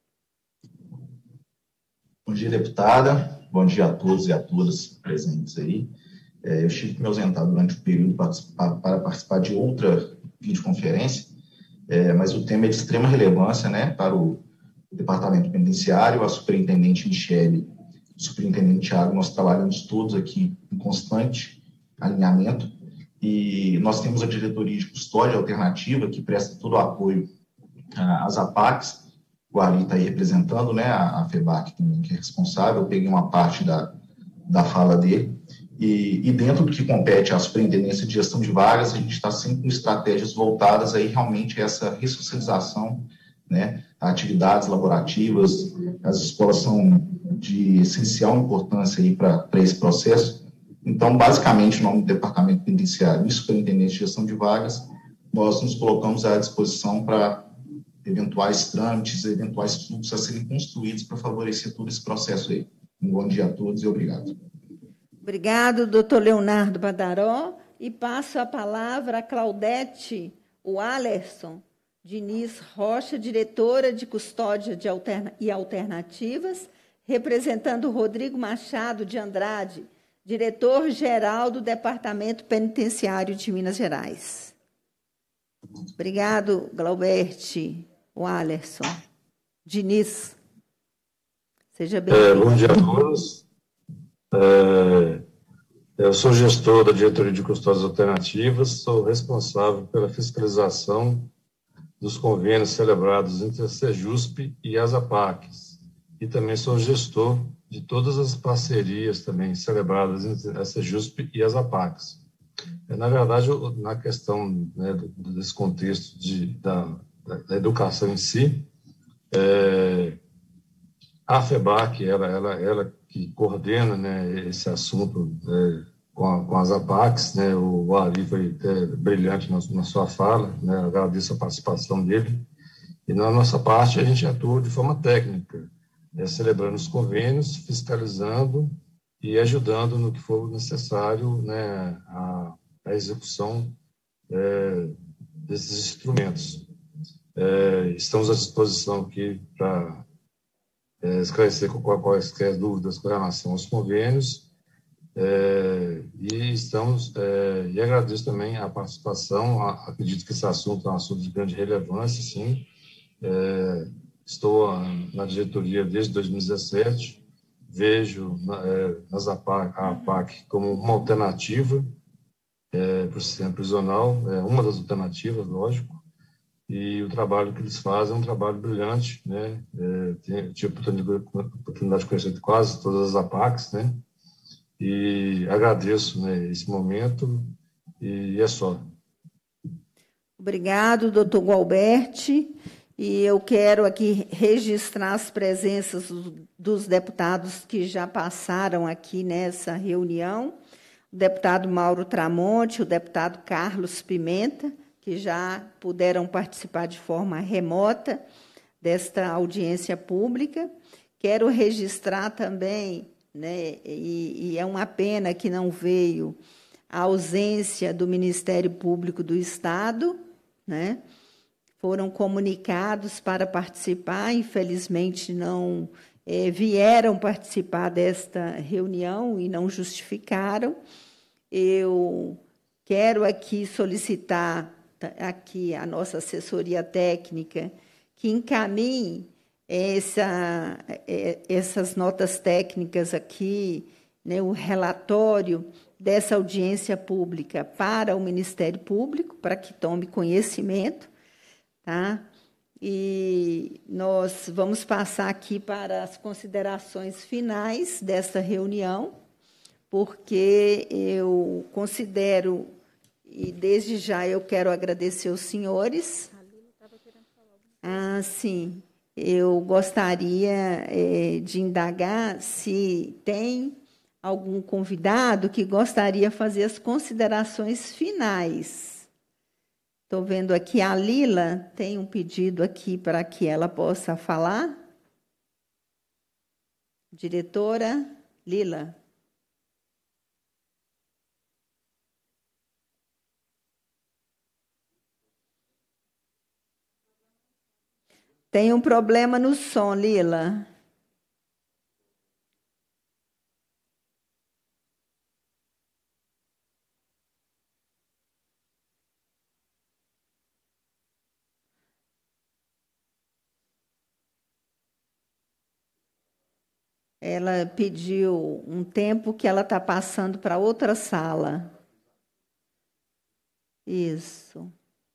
Bom dia, deputada. Bom dia a todos e a todas presentes aí. Eu tive que me ausentar durante o período para participar de outra videoconferência, mas o tema é de extrema relevância, né, para o Departamento Penitenciário, a superintendente Michele, o superintendente Tiago. Nós trabalhamos todos aqui em constante alinhamento, e nós temos a diretoria de custódia alternativa, que presta todo o apoio às APACs. O Ari está aí representando, né, a FEBAC também, que é responsável. Eu peguei uma parte da fala dele. E dentro do que compete à Superintendência de Gestão de Vagas, a gente está sempre com estratégias voltadas aí realmente a essa ressocialização, né, atividades laborativas. As escolas são de essencial importância aí para esse processo. Então, basicamente, em nome do Departamento Penitenciário e Superintendência de Gestão de Vagas, nós nos colocamos à disposição para eventuais trâmites, eventuais fluxos a serem construídos para favorecer todo esse processo aí. Um bom dia a todos e obrigado. Obrigado, doutor Leonardo Badaró. E passo a palavra a Claudete Walerson Diniz Rocha, diretora de Custódia e Alternativas, representando Rodrigo Machado de Andrade, diretor-geral do Departamento Penitenciário de Minas Gerais. Obrigado, Glaubert Walerson Diniz. Seja bem-vindo. Bom dia a todos. Eu sou gestor da Diretoria de Custódias Alternativas, sou responsável pela fiscalização dos convênios celebrados entre a Sejusp e as APACs, e também sou gestor de todas as parcerias também celebradas entre a Sejusp e as APACs. Na verdade, na questão, né, desse contexto da educação em si, a FEBAC, ela que coordena, né, esse assunto com as APACs, né, o Ari foi brilhante na sua fala, né, agradeço a participação dele, e na nossa parte a gente atua de forma técnica, celebrando os convênios, fiscalizando e ajudando no que for necessário, né, a execução desses instrumentos. Estamos à disposição aqui para esclarecer quaisquer dúvidas com relação aos convênios, e agradeço também a participação. Acredito que esse assunto é um assunto de grande relevância, sim. Estou na diretoria desde 2017, vejo a APAC como uma alternativa para o sistema prisional, uma das alternativas, lógico, e o trabalho que eles fazem é um trabalho brilhante, né? Tive a oportunidade de conhecer quase todas as APACs, né? E agradeço, né, esse momento, e é só. Obrigado, doutor Gualberti. E eu quero aqui registrar as presenças dos deputados que já passaram aqui nessa reunião. O deputado Mauro Tramonte, o deputado Carlos Pimenta, que já puderam participar de forma remota desta audiência pública. Quero registrar também, né, e é uma pena que não veio a ausência do Ministério Público do Estado, né? Foram comunicados para participar, infelizmente não vieram participar desta reunião e não justificaram. Eu quero aqui solicitar aqui a nossa assessoria técnica que encaminhe essas notas técnicas aqui, né, o relatório dessa audiência pública para o Ministério Público, para que tome conhecimento, tá? E nós vamos passar aqui para as considerações finais dessa reunião, porque eu considero, e desde já eu quero agradecer aos senhores. Sim, eu gostaria de indagar se tem algum convidado que gostaria de fazer as considerações finais. Estou vendo aqui a Lila, tem um pedido aqui para que ela possa falar. Diretora Lila. Tem um problema no som, Lila. Ela pediu um tempo que ela está passando para outra sala. Isso.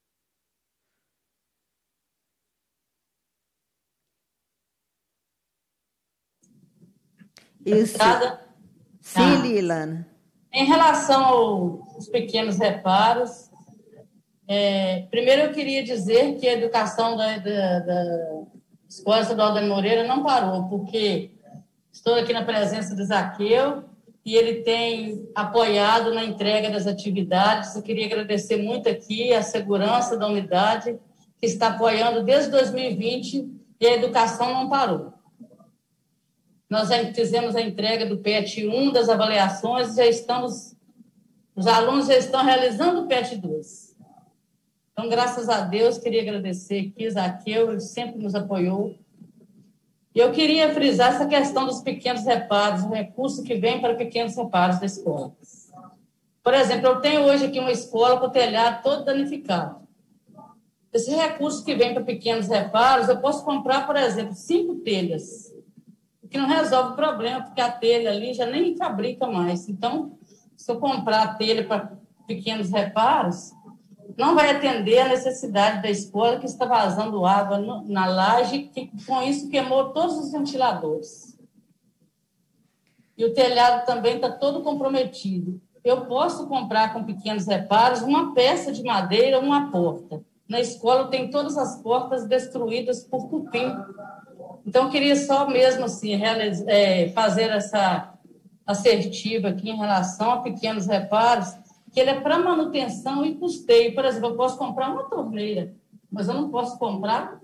Isso. Sim, Lila. Em relação aos pequenos reparos, primeiro eu queria dizer que a educação da Escola Estadual Dani Moreira não parou, porque estou aqui na presença do Zaqueu e ele tem apoiado na entrega das atividades. Eu queria agradecer muito aqui a segurança da unidade, que está apoiando desde 2020 e a educação não parou. Nós já fizemos a entrega do PET 1, das avaliações, os alunos já estão realizando o PET 2. Então, graças a Deus, queria agradecer aqui, Zaqueu, ele sempre nos apoiou. E eu queria frisar essa questão dos pequenos reparos, o recurso que vem para pequenos reparos da escola. Por exemplo, eu tenho hoje aqui uma escola com o telhado todo danificado. Esse recurso que vem para pequenos reparos, eu posso comprar, por exemplo, 5 telhas, o que não resolve o problema, porque a telha ali já nem fabrica mais. Então, se eu comprar a telha para pequenos reparos, não vai atender a necessidade da escola, que está vazando água na laje, que com isso queimou todos os ventiladores. E o telhado também está todo comprometido. Eu posso comprar com pequenos reparos uma peça de madeira, uma porta. Na escola tem todas as portas destruídas por cupim. Então, eu queria só mesmo assim, fazer essa assertiva aqui em relação a pequenos reparos, que ele é para manutenção e custeio. Por exemplo, eu posso comprar uma torneira, mas eu não posso comprar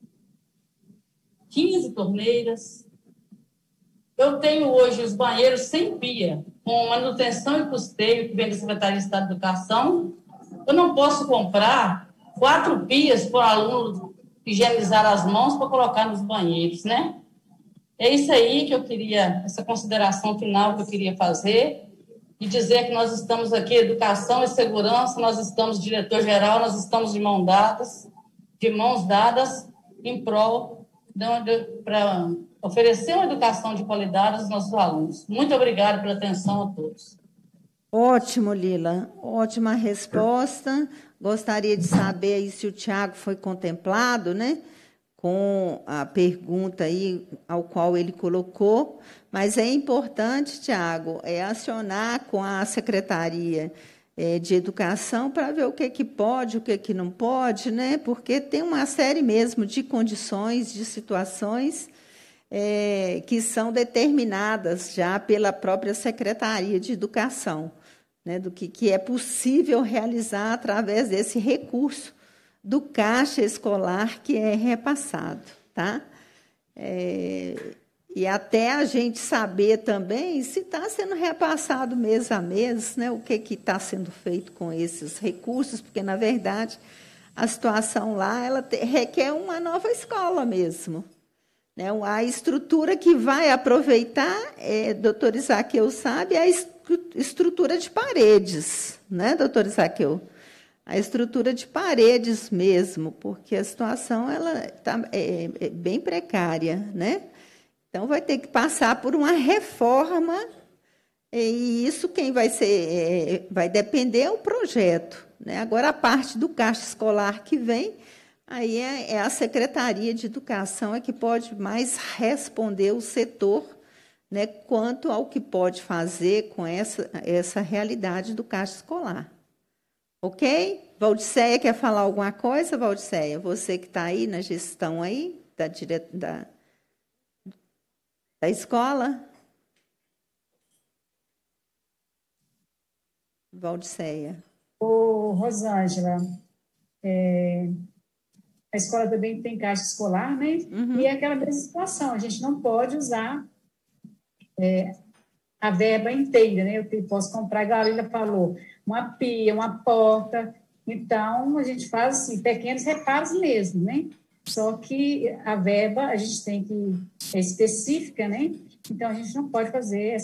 15 torneiras. Eu tenho hoje os banheiros sem pia, com manutenção e custeio, que vem da Secretaria de Estado de Educação. Eu não posso comprar 4 pias para o aluno higienizar as mãos para colocar nos banheiros, né? É isso aí que eu queria, essa consideração final que eu queria fazer, e dizer que nós estamos aqui, educação e segurança, nós estamos, diretor-geral, nós estamos de mãos dadas, em prol para oferecer uma educação de qualidade aos nossos alunos. Muito obrigada pela atenção a todos. Ótimo, Lila. Ótima resposta. Gostaria de saber aí se o Tiago foi contemplado, né, com a pergunta aí ao qual ele colocou, mas é importante, Tiago, acionar com a Secretaria de Educação para ver o que pode, o que não pode, né? Porque tem uma série mesmo de condições, de situações que são determinadas já pela própria Secretaria de Educação, né? Do que é possível realizar através desse recurso do caixa escolar que é repassado, tá? E até a gente saber também se está sendo repassado mês a mês, né, o que está sendo feito com esses recursos, porque, na verdade, a situação lá ela requer uma nova escola mesmo. Né? A estrutura que vai aproveitar, doutor Isaqueu sabe, é a estrutura de paredes, né, doutor Isaqueu? A estrutura de paredes mesmo, porque a situação é bem precária, né? Então, vai ter que passar por uma reforma, e isso quem vai depender é o projeto. Né? Agora, a parte do caixa escolar que vem, aí é a Secretaria de Educação que pode mais responder o setor, né, quanto ao que pode fazer com essa realidade do caixa escolar. Ok? Valdiceia quer falar alguma coisa, Valdiceia? Você que está aí na gestão aí, da escola? Valdiceia. Ô, Rosângela, a escola também tem caixa escolar, né? Uhum. E é aquela mesma situação, a gente não pode usar a verba inteira, né? Eu posso comprar, a Galila falou, uma pia, uma porta. Então, a gente faz assim, pequenos reparos mesmo, né? Só que a verba a gente tem que é específica, né? Então, a gente não pode fazer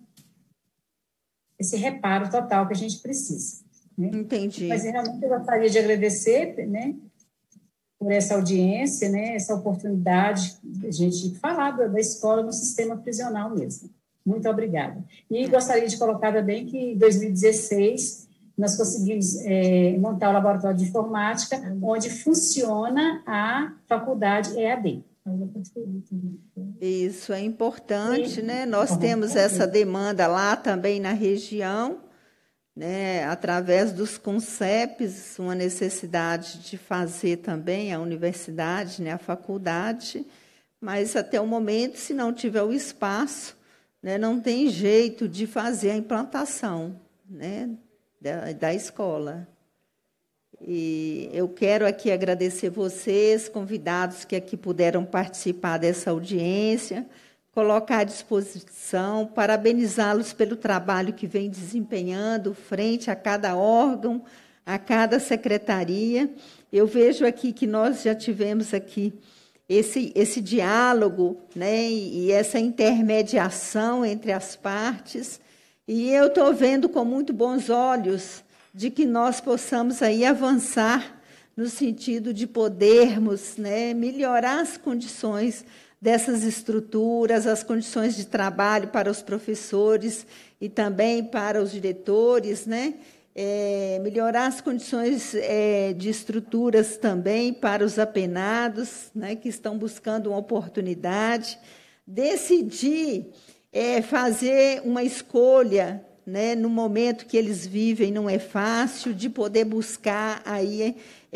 esse reparo total que a gente precisa. Né? Entendi. Mas, realmente, eu gostaria de agradecer, né, por essa audiência, né, essa oportunidade de a gente falar da escola no sistema prisional mesmo. Muito obrigada. E gostaria de colocar também que, em 2016, nós conseguimos montar o laboratório de informática, onde funciona a faculdade EAD. Isso é importante, né? Nós temos essa demanda lá também na região, né? Através dos CONCEPs, uma necessidade de fazer também a universidade, né? A faculdade, mas até o momento, se não tiver o espaço, né? Não tem jeito de fazer a implantação, né? Da escola. E eu quero aqui agradecer vocês, convidados que aqui puderam participar dessa audiência, colocar à disposição, parabenizá-los pelo trabalho que vem desempenhando frente a cada órgão, a cada secretaria. Eu vejo aqui que nós já tivemos aqui esse diálogo, né, e essa intermediação entre as partes, e eu estou vendo com muito bons olhos de que nós possamos aí avançar no sentido de podermos, né, melhorar as condições dessas estruturas, as condições de trabalho para os professores e também para os diretores, né, melhorar as condições de estruturas também para os apenados, né, que estão buscando uma oportunidade, decidir fazer uma escolha, né, no momento que eles vivem, não é fácil, de poder buscar aí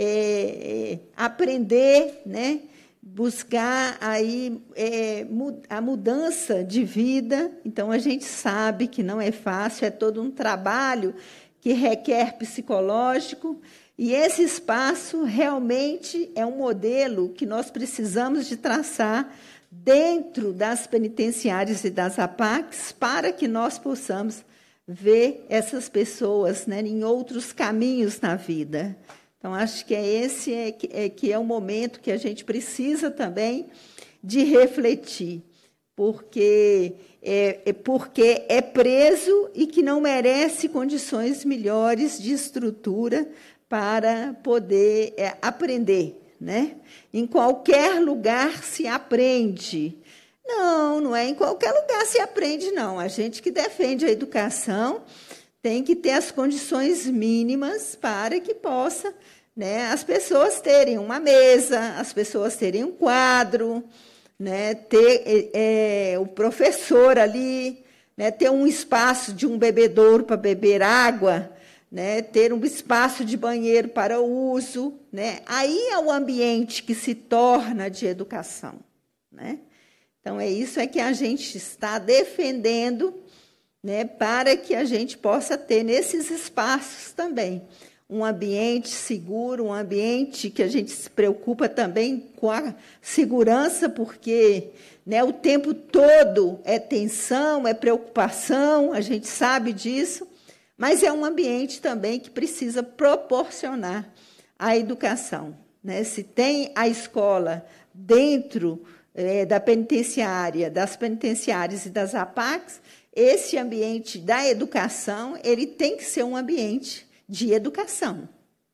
aprender, né, buscar aí a mudança de vida. Então, a gente sabe que não é fácil, é todo um trabalho que requer psicológico, e esse espaço realmente é um modelo que nós precisamos de traçar dentro das penitenciárias e das APACs, para que nós possamos ver essas pessoas, né, em outros caminhos na vida. Então, acho que esse que é o momento que a gente precisa também de refletir, porque é preso e que não merece condições melhores de estrutura para poder aprender. Né? Em qualquer lugar se aprende. Não é em qualquer lugar se aprende, não. A gente que defende a educação tem que ter as condições mínimas para que possa, né, as pessoas terem uma mesa, as pessoas terem um quadro, né, ter o professor ali, né, ter um espaço de um bebedouro para beber água, né, ter um espaço de banheiro para o uso, né, aí é o ambiente que se torna de educação, né? Então, isso que a gente está defendendo, né, para que a gente possa ter nesses espaços também um ambiente seguro, um ambiente que a gente se preocupa também com a segurança, porque, né, o tempo todo é tensão, é preocupação, a gente sabe disso, mas é um ambiente também que precisa proporcionar a educação, né? Se tem a escola dentro da penitenciária, das penitenciárias e das APACs, esse ambiente da educação, ele tem que ser um ambiente de educação,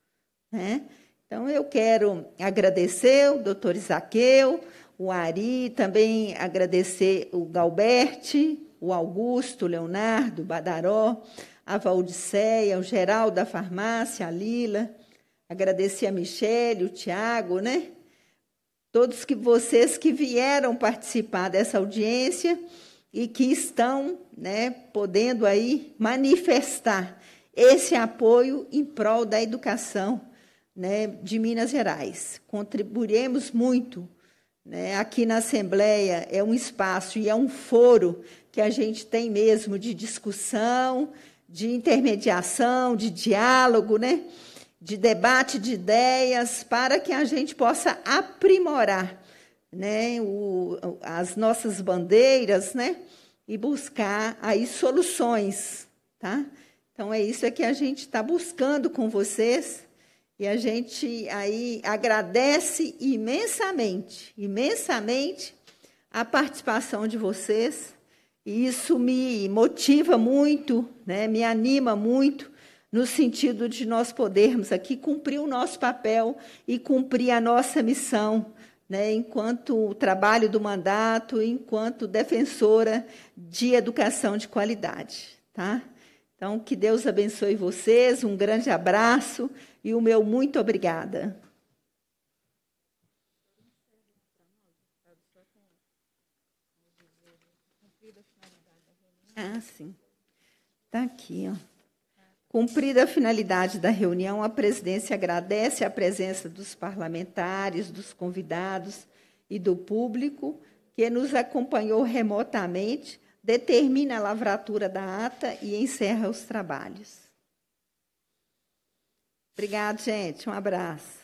né? Então, eu quero agradecer o doutor Isaqueu, o Ari, também agradecer o Galberti, o Augusto, o Leonardo, o Badaró, a Valdiceia, o Geraldo da farmácia, a Lila, agradecer a Michele, o Tiago, né? Todos vocês que vieram participar dessa audiência e que estão, né, podendo aí manifestar esse apoio em prol da educação, né, de Minas Gerais. Contribuiremos muito, né, aqui na Assembleia, é um espaço e é um foro que a gente tem mesmo de discussão, de intermediação, de diálogo, né, de debate de ideias, para que a gente possa aprimorar, né, as nossas bandeiras, né, e buscar aí soluções, tá? Então, é isso que a gente está buscando com vocês, e a gente aí agradece imensamente, imensamente a participação de vocês, e isso me motiva muito, né, me anima muito, no sentido de nós podermos aqui cumprir o nosso papel e cumprir a nossa missão, né, enquanto trabalho do mandato, enquanto defensora de educação de qualidade, tá? Então, que Deus abençoe vocês, um grande abraço e o meu muito obrigada. Ah, sim. Está aqui, ó. Cumprida a finalidade da reunião, a presidência agradece a presença dos parlamentares, dos convidados e do público que nos acompanhou remotamente, determina a lavratura da ata e encerra os trabalhos. Obrigada, gente. Um abraço.